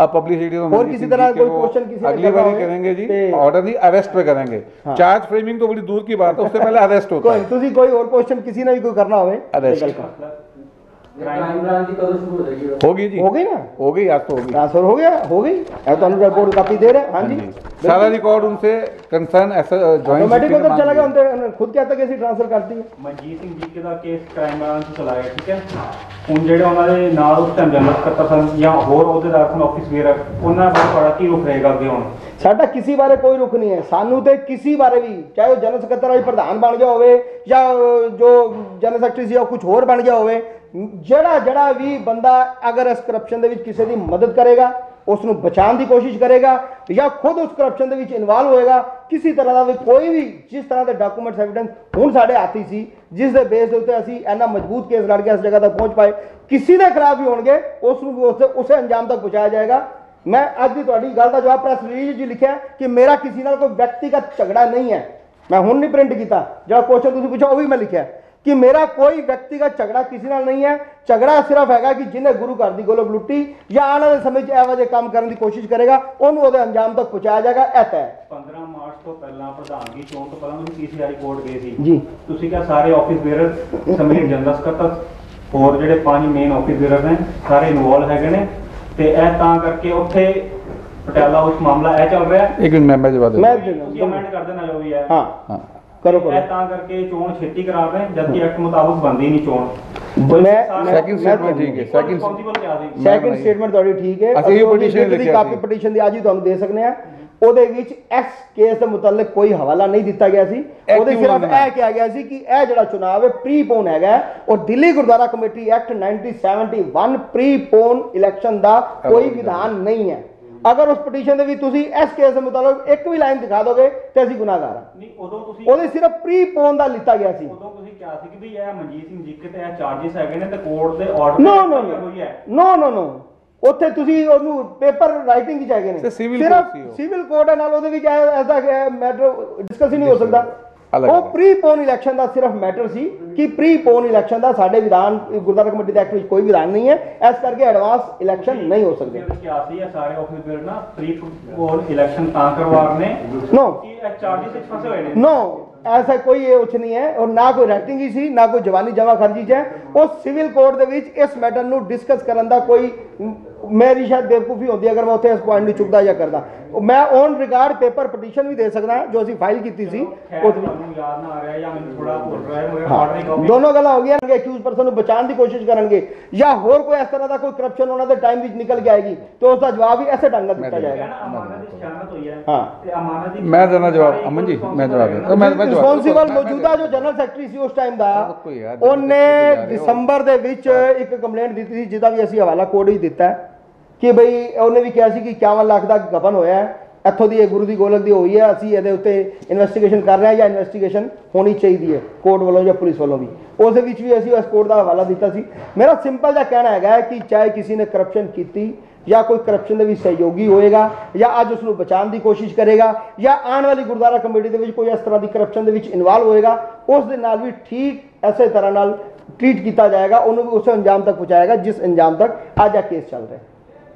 Speaker 2: अब पब्लिसिटी तो
Speaker 1: और किसी तरह कोई क्वेश्चन किसी ने
Speaker 2: अगली
Speaker 1: करना
Speaker 2: बार
Speaker 1: होवे
Speaker 2: करेंगे जी,
Speaker 1: ते-
Speaker 2: ऑर्डर नहीं अरेस्ट पे करेंगे।
Speaker 1: हाँ।
Speaker 2: चार्ज फ्रेमिंग तो बड़ी दूर की बात है, उससे पहले अरेस्ट होता
Speaker 1: कोई
Speaker 2: है।
Speaker 1: तुसी कोई और क्वेश्चन किसी ने भी कोई करना होवे
Speaker 2: अरेस्ट
Speaker 1: ते गल कर।
Speaker 3: क्राइम ब्रांच की कदों शुरू हो जाएगी?
Speaker 2: होगी जी,
Speaker 1: हो गई ना,
Speaker 2: हो गई, आज तो होगी।
Speaker 1: ट्रांसफर हो गया, हो गई है तो रिपोर्ट कापी दे रहे हैं। हाँ जी,
Speaker 2: सारा रिकॉर्ड उनसे कंसर्न ऐसा जॉइंट
Speaker 1: ऑटोमेटिक उधर चला गया, उनसे खुद कहता कि ਅਸੀਂ ट्रांसफर करती है।
Speaker 5: ਮਨਜੀਤ ਸਿੰਘ ਜੀ ਦਾ ਕੇਸ ਕ੍ਰਾਈਮ ਬ੍ਰਾਂਚ ਚ ਚਲਾਇਆ, ਠੀਕ ਹੈ। ਹੁਣ ਜਿਹੜੇ ਉਹਨਾਂ ਦੇ ਨਾਲ ਉਸ ਟਾਈਮ ਜਨਰਲ ਸਕੱਤਰ ਸਨ ਜਾਂ ਹੋਰ ਅਹੁਦੇਦਾਰ ਸਨ ਆਫਿਸ ਵੀਰ, ਉਹਨਾਂ ਬਾਰੇ ਤੁਹਾਡਾ ਕੀ ਰੁਖ ਰਹੇਗਾ ਅੱਗੇ ਹੁਣ?
Speaker 1: ਸਾਡਾ ਕਿਸੇ ਬਾਰੇ ਕੋਈ ਰੁਖ ਨਹੀਂ ਹੈ, ਸਾਨੂੰ ਤੇ ਕਿਸੇ ਬਾਰੇ ਵੀ, ਚਾਹੇ ਉਹ ਜਨਰਲ ਸਕੱਤਰ ਅੱਜ ਪ੍ਰਧਾਨ ਬਣ ਗਿਆ ਹੋਵੇ ਜਾਂ ਜੋ ਜਨਰਲ ਸੈਕਟਰੀ ਸੀ ਉਹ ਕੁਝ ਹੋਰ ਬਣ ਗਿਆ ਹੋਵੇ, ਜਿਹੜਾ ਜਿਹੜਾ ਵੀ ਬੰਦਾ ਅਗਰ ਇਸ ਕਰਪਸ਼ਨ ਦੇ ਵਿੱਚ ਕਿਸੇ ਦੀ ਮਦਦ ਕਰੇਗਾ, ਉਸ ਨੂੰ ਬਚਾਉਣ ਦੀ ਕੋਸ਼ਿਸ਼ ਕਰੇਗਾ ਜਾਂ ਖੁਦ ਉਸ ਕਰਪਸ਼ਨ ਦੇ ਵਿੱਚ ਇਨਵੋਲਵ ਹੋਏਗਾ, ਕਿਸੇ ਤਰ੍ਹਾਂ ਦਾ ਵੀ ਕੋਈ ਵੀ ਜਿਸ ਤਰ੍ਹਾਂ ਦੇ ਡਾਕੂਮੈਂਟਸ ਐਵੀਡੈਂਸ ਹੁਣ ਸਾਡੇ ਹੱਥੀ ਸੀ, ਜਿਸ ਦੇ ਬੇਸ ਦੇ ਉੱਤੇ ਅਸੀਂ ਇੰਨਾ ਮਜ਼ਬੂਤ ਕੇਸ ਲੜ ਕੇ ਇਸ ਜਗ੍ਹਾ ਤੱਕ ਪਹੁੰਚ ਪਾਏ, ਕਿਸੇ ਦੇ ਖਿਲਾਫ ਵੀ ਹੋਣਗੇ ਉਸ ਨੂੰ ਵੀ ਉਸੇ ਉਸੇ ਅੰਜਾਮ ਤੱਕ ਪਹੁੰਚਾਇਆ ਜਾਏਗਾ। ਮੈਂ ਅੱਜ ਦੀ ਤੁਹਾਡੀ ਗੱਲ ਦਾ ਜਵਾਬ ਪ੍ਰੈਸ ਰਿਲੀਜ਼ 'ਚ ਲਿਖਿਆ ਕਿ ਮੇਰਾ ਕਿਸੇ ਨਾਲ ਕੋਈ ਵਿਅਕਤੀਗਤ ਝਗੜਾ ਨਹੀਂ ਹੈ। ਮੈਂ ਹੁਣ ਨਹੀਂ ਪ੍ਰਿੰਟ ਕੀਤਾ, ਜਿਹੜਾ ਕੁਐਸਚਨ ਤੁਸੀਂ ਪੁੱਛਿਆ ਉਹ ਵੀ ਮੈਂ ਲਿਖਿਆ ਕਿ ਮੇਰਾ ਕੋਈ ਵਿਅਕਤੀਗਤ ਝਗੜਾ ਕਿਸੇ ਨਾਲ ਨਹੀਂ ਹੈ। ਝਗੜਾ ਸਿਰਫ ਹੈਗਾ ਕਿ ਜਿਹਨੇ ਗੁਰੂ ਘਰ ਦੀ ਗੋਲਕ ਲੁੱਟੀ ਜਾਂ ਆਉਣ ਵਾਲੇ ਸਮੇਂ 'ਚ ਇਹੋ ਜਿਹੇ ਕੰਮ ਕਰਨ ਦੀ ਕੋਸ਼ਿਸ਼ ਕਰੇਗਾ, ਉਹਨੂੰ ਉਹਦੇ ਅੰਜਾਮ ਤੱਕ ਪਹੁੰਚਾਇਆ ਜਾਏਗਾ। ਇਹ ਤੈਅ ਹੈ।
Speaker 5: ਪੰਦਰਾਂ ਮਾਰਚ ਤੋਂ ਪਹਿਲਾਂ ਪ੍ਰਧਾਨਗੀ ਚੋਣ ਤੋਂ ਪਹਿਲਾਂ ਤੁਸੀਂ ਪੀਸੀਆਰ ਕੋਰਟ ਗਏ ਸੀ
Speaker 1: ਜੀ।
Speaker 5: ਤੁਸੀਂ ਕਿਹਾ ਸਾਰੇ ਆਫਿਸ ਬੇਅਰ ਸਮੇਤ ਜਨਰਲ ਸਕੱਤਰ ਹੋਰ ਜਿਹੜੇ ਪੰਜ ਮੇਨ ਆਫਿਸ ਬੇਅਰ ਨੇ ਸਾਰੇ ਇਨਵੋਲਵ ਹੈਗੇ ਨੇ, ਤੇ ਇਹ ਤਾਂ ਕਰਕੇ ਉੱਥੇ ਪਟਿਆਲਾ ਉਸ ਮਾਮਲਾ ਇਹ ਚੱਲ ਰਿਹਾ।
Speaker 2: एक मिनट मैं मैं जवाब
Speaker 1: मैं
Speaker 2: देता
Speaker 5: ਤੁਸੀਂ ਅਮੈਂਡ ਕਰ ਦੇਣਾ ਜੋ ਵੀ ਹੈ।
Speaker 1: हाँ
Speaker 2: हाँ।
Speaker 1: करो करो।
Speaker 5: ਇਹ ਤਾਂ ਕਰਕੇ ਚੋਣ ਛੇਤੀ ਕਰਾ ਰਹੇ ਜਦਕਿ ਐਕਟ ਮੁਤਾਬਕ ਬੰਦੀ ਨਹੀਂ ਚੋਣ।
Speaker 1: मैं
Speaker 2: सेकंड स्टेटमेंट ठीक है, सेकंड
Speaker 5: ਰਿਸਪੌਂਸਿਬਲ ਕਿਹਾ ਸੀ।
Speaker 1: ਸੈਕਿੰਡ ਸਟੇਟਮੈਂਟ ਤੁਹਾਡੀ ਠੀਕ ਹੈ।
Speaker 2: ਅਸੀਂ ਇਹ
Speaker 1: ਉਹਦੀ
Speaker 2: petition
Speaker 1: writ ਦੀ
Speaker 2: ਲਿਖਿਆ
Speaker 1: ਕਾਪੀ
Speaker 2: ਸੀ।
Speaker 1: ਪਟੀਸ਼ਨ ਦੀ ਅੱਜ ਹੀ ਤੁਹਾਨੂੰ ਦੇ ਸਕਦੇ ਆ। ਉਹਦੇ ਵਿੱਚ ਇਸ ਕੇਸ ਦੇ ਮੁਤਲਕ ਕੋਈ ਹਵਾਲਾ ਨਹੀਂ ਦਿੱਤਾ ਗਿਆ ਸੀ। ਉਹਦੇ
Speaker 2: ਕਿਉਂ
Speaker 1: ਸਿਰਫ
Speaker 2: ਮੰਨਣਾ?
Speaker 1: ਇਹ ਕਿਹਾ ਗਿਆ ਸੀ ਕਿ ਇਹ ਜਿਹੜਾ ਚੁਣਾਵ ਹੈ ਪ੍ਰੀਪੋਨ ਹੈਗਾ ਔਰ ਦਿੱਲੀ ਗੁਰਦੁਆਰਾ ਕਮੇਟੀ ਐਕਟ ਉੱਨੀ ਸੌ ਇਕਹੱਤਰ ਪ੍ਰੀਪੋਨ ਇਲੈਕਸ਼ਨ ਦਾ ਕੋਈ ਵਿਧਾਨ ਨਹੀਂ ਹੈ। ਅਗਰ ਉਸ ਪਟੀਸ਼ਨ ਦੇ ਵਿੱਚ ਤੁਸੀਂ ਇਸ ਕੇਸ ਦੇ ਮੁਤਲਕ ਇੱਕ ਵੀ ਲਾਈਨ ਦਿਖਾ ਦੋਗੇ ਤੇ ਅਸੀਂ ਗੁਨਾਹਗਾਰ ਹਾਂ।
Speaker 5: ਨਹੀਂ ਉਦੋਂ ਤੁਸੀਂ
Speaker 1: ਉਹਦੇ ਸਿਰਫ ਪ੍ਰੀਪੋਨ ਦਾ ਲਿੱਤਾ ਗਿਆ ਸੀ।
Speaker 5: ਉਦੋਂ ਤੁਸੀਂ ਕਿਹਾ ਸੀ ਕਿ ਵੀ ਇਹ ਮਨਜੀਤ ਸਿੰਘ ਜੀ ਤੇ ਇਹ ਚਾਰजेस ਹੈਗੇ ਨੇ ਤੇ ਕੋਰਟ ਦੇ ਆਰਡਰ
Speaker 1: ਨੋ ਨੋ
Speaker 5: ਹੋਈ ਹੈ।
Speaker 1: ਨੋ ਨੋ ਨੋ ਉੱਥੇ ਤੁਸੀਂ ਉਹਨੂੰ ਪੇਪਰ ਰਾਈਟਿੰਗ ਵਿੱਚ ਹੈਗੇ ਨੇ,
Speaker 2: ਤੇ civil
Speaker 1: ਸਿਰਫ
Speaker 2: court ਸੀ ਉਹ।
Speaker 1: ਸਿਵਲ ਕੋਰਟ ਹੈ ਨਾਲ ਉਹਦੇ ਵਿੱਚ ਐਸਾ ਮੈਟਰ ਡਿਸਕਸ ਹੀ ਨਹੀਂ ਹੋ ਸਕਦਾ।
Speaker 2: ਅਲੱਗ
Speaker 1: ਉਹ
Speaker 2: ਹੈ।
Speaker 1: ਪ੍ਰੀਪੋਨ ਇਲੈਕਸ਼ਨ ਦਾ ਸਿਰਫ ਮੈਟਰ ਸੀ ਕਿ ਪ੍ਰੀਪੋਨ ਇਲੈਕਸ਼ਨ ਦਾ ਸਾਡੇ ਵਿਧਾਨ ਗੁਰਦੁਆਰਾ ਕਮੇਟੀ ਦੇ ਐਕਟ ਵਿੱਚ ਕੋਈ ਵਿਧਾਨ ਨਹੀਂ ਹੈ, ਇਸ ਕਰਕੇ ਐਡਵਾਂਸ ਇਲੈਕਸ਼ਨ ਨਹੀਂ ਹੋ ਸਕਦੇ।
Speaker 5: ਤੁਸੀਂ ਕਿਹਾ ਸੀ ਇਹ ਸਾਰੇ ਆਫਿਸ ਬਿਲਡ ਨਾ ਪ੍ਰੀ ਕੋਲ ਇਲੈਕਸ਼ਨ ਤਾਂ ਕਰਵਾ ਰਹੇ ਨੇ
Speaker 1: नो
Speaker 5: ਕਿ ਇਹ ਚਾਰजेस ਵਿੱਚ ਫਸੇ ਹੋਏ ਨੇ।
Speaker 1: नो ऐसा कोई ये कुछ नहीं है और ना कोई राइटिंग ही सी ना कोई जवानी जमा खर्ची है। उस सिविल कोर्ट ਦੇ ਵਿੱਚ ਇਸ ਮੈਟਰ ਨੂੰ ਡਿਸਕਸ ਕਰਨ ਦਾ ਕੋਈ ਮੇਰੀ ਸ਼ਾਇਦ ਬੇਵਕੂਫੀ ਹੁੰਦੀ ਅਗਰ ਮੈਂ ਉੱਥੇ ਇਸ ਪੁਆਇੰਟ ਨੂੰ ਚੁੱਕਦਾ ਜਾਂ ਕਰਦਾ। ਮੈਂ ਔਨ ਰਿਗਾਰਡ ਪੇਪਰ ਪਟੀਸ਼ਨ ਵੀ ਦੇ ਸਕਦਾ ਜੋ ਅਸੀਂ ਫਾਈਲ ਕੀਤੀ ਸੀ
Speaker 5: ਖੈਰ
Speaker 1: ਉਹਦੇ ਵਿੱਚ।
Speaker 5: ਤੁਹਾਨੂੰ ਯਾਦ ਨਾ ਆ ਰਿਹਾ ਜਾਂ ਮੈਨੂੰ ਥੋੜਾ ਭੁੱਲ ਰਿਹਾ ਹੈ ਮੇਰੇ
Speaker 1: ਹਾਂ,
Speaker 5: ਆਰਡਰ ਦੀ ਕਾਪੀ
Speaker 1: ਦੋਨੋਂ ਗੱਲਾਂ ਹੋ ਗਈਆਂ ਕਿ ਅਕਿਊਜ਼ ਪਰਸਨ ਨੂੰ ਬਚਾਉਣ ਦੀ ਕੋਸ਼ਿਸ਼ ਕਰਨਗੇ ਜਾਂ ਹੋਰ ਕੋਈ ਇਸ ਤਰ੍ਹਾਂ ਦਾ ਕੋਈ ਕਰਪਸ਼ਨ ਉਹਨਾਂ ਦੇ ਟਾਈਮ ਵਿੱਚ ਨਿਕਲ ਕੇ ਆਏਗੀ ਤੇ ਉਸ ਦਾ ਜਵਾਬ ਵੀ ਐਸੇ ਢੰਗ ਨਾਲ ਦਿੱਤਾ ਜਾਏਗਾ।
Speaker 5: ਕਹਿਣਾ ਅਮਾਨਤ ਦੀ ਖਿਆਨਤ ਹੋਈ ਹੈ
Speaker 1: ਹਾਂ।
Speaker 5: ਤੇ ਅਮਾਨਤ ਦੀ
Speaker 2: मैं देना जवाब अमन जी, मैं जवाब देता मैं मैं जवाब
Speaker 1: ਰਿਸਪੌਂਸਿਬਲ ਮੌਜੂਦਾ ਜੋ ਜਨਰਲ ਸੈਕਟਰੀ ਸੀ ਉਸ ਟਾਈਮ ਦਾ,
Speaker 2: ਕੋਈ ਯਾਰ,
Speaker 1: ਉਹਨੇ
Speaker 2: ਜਾ ਰਹੇ ਹੋ।
Speaker 1: ਦਸੰਬਰ ਦੇ ਵਿੱਚ ਇੱਕ ਕੰਪਲੇਂਟ ਦਿੱਤੀ ਸੀ ਜਿਹਦਾ ਵੀ ਅਸੀਂ ਹਵਾਲਾ ਕੋਡ ਹੀ ਦਿੱਤਾ ਹੈ ਕਿ ਬਈ ਉਹਨੇ ਵੀ ਕਿਹਾ ਸੀ ਕਿ ਇਕਾਵਨ ਲੱਖ ਦਾ ਗਬਨ ਹੋਇਆ ਹੈ, ਇੱਥੋਂ ਦੀ ਇਹ ਗੁਰੂ ਦੀ ਗੋਲਕ ਦੀ ਹੋਈ ਹੈ, ਅਸੀਂ ਇਹਦੇ ਉੱਤੇ ਇਨਵੈਸਟੀਗੇਸ਼ਨ ਕਰ ਰਹੇ ਹਾਂ ਜਾਂ ਇਨਵੈਸਟੀਗੇਸ਼ਨ ਹੋਣੀ ਚਾਹੀਦੀ ਹੈ ਕੋਰਟ ਵੱਲੋਂ ਜਾਂ ਪੁਲਿਸ ਵੱਲੋਂ ਵੀ। ਉਸ ਦੇ ਵਿੱਚ ਵੀ ਅਸੀਂ ਉਸ ਕੋਰਟ ਦਾ ਹਵਾਲਾ ਦਿੱਤਾ ਸੀ। ਮੇਰਾ ਸਿੰਪਲ ਜਿਹਾ ਕਹਿਣਾ ਹੈਗਾ ਕਿ ਚਾਹੇ ਕਿਸੇ ਨੇ ਕਰਪਸ਼ਨ ਕੀਤੀ ਜਾਂ ਕੋਈ ਕਰਪਸ਼ਨ ਦੇ ਵਿੱਚ ਸਹਿਯੋਗੀ ਹੋਏਗਾ ਜਾਂ ਅੱਜ ਉਸ ਨੂੰ ਬਚਾਉਣ ਦੀ ਕੋਸ਼ਿਸ਼ ਕਰੇਗਾ ਜਾਂ ਆਉਣ ਵਾਲੀ ਗੁਰਦੁਆਰਾ ਕਮੇਟੀ ਦੇ ਵਿੱਚ ਕੋਈ ਇਸ ਤਰ੍ਹਾਂ ਦੀ ਕਰਪਸ਼ਨ ਦੇ ਵਿੱਚ ਇਨਵੋਲਵ ਹੋਏਗਾ, ਉਸ ਦੇ ਨਾਲ ਵੀ ਠੀਕ ਐਸੇ ਤਰ੍ਹਾਂ ਨਾਲ ਟ੍ਰੀਟ ਕੀਤਾ ਜਾਏਗਾ, ਉਹਨੂੰ ਵੀ ਉਸੇ ਅੰਜਾਮ ਤੱਕ ਪਹੁੰਚਾਏਗਾ ਜਿਸ ਅੰਜਾਮ ਤੱਕ ਅੱਜ ਇਹ ਕੇਸ ਚੱਲ ਰਿਹਾ ਹੈ।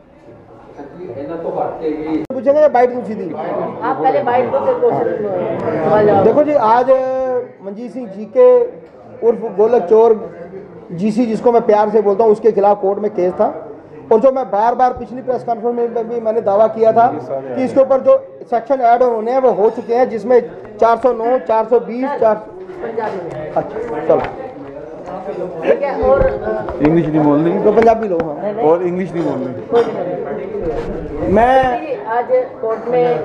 Speaker 3: ਇਹਨਾਂ ਤੋਂ ਹਟ ਕੇ ਵੀ
Speaker 1: पूछेंगे बाइट दूसरी दी।
Speaker 6: आप पहले बाइट को फिर क्वेश्चन
Speaker 1: देखो जी, आज मंजीत सिंह जी के उर्फ गोलक चोर जीसी जिसको मैं प्यार से बोलता हूँ उसके खिलाफ कोर्ट में केस था और जो मैं बार बार पिछली प्रेस कॉन्फ्रेंस में भी मैंने दावा किया था कि इसके ऊपर जो सेक्शन ऐड होने हैं वो हो चुके हैं, जिसमें चार सौ नौ, चार सौ बीस, चार
Speaker 6: पंजाबी में
Speaker 1: अच्छा चलो
Speaker 6: ठीक है। और अ,
Speaker 2: इंग्लिश नहीं बोलनी
Speaker 1: तो पंजाबी लोग हाँ।
Speaker 2: और इंग्लिश नहीं बोलनी।
Speaker 6: कोई नहीं बोलेगा।
Speaker 1: मैं
Speaker 6: आज कोर्ट में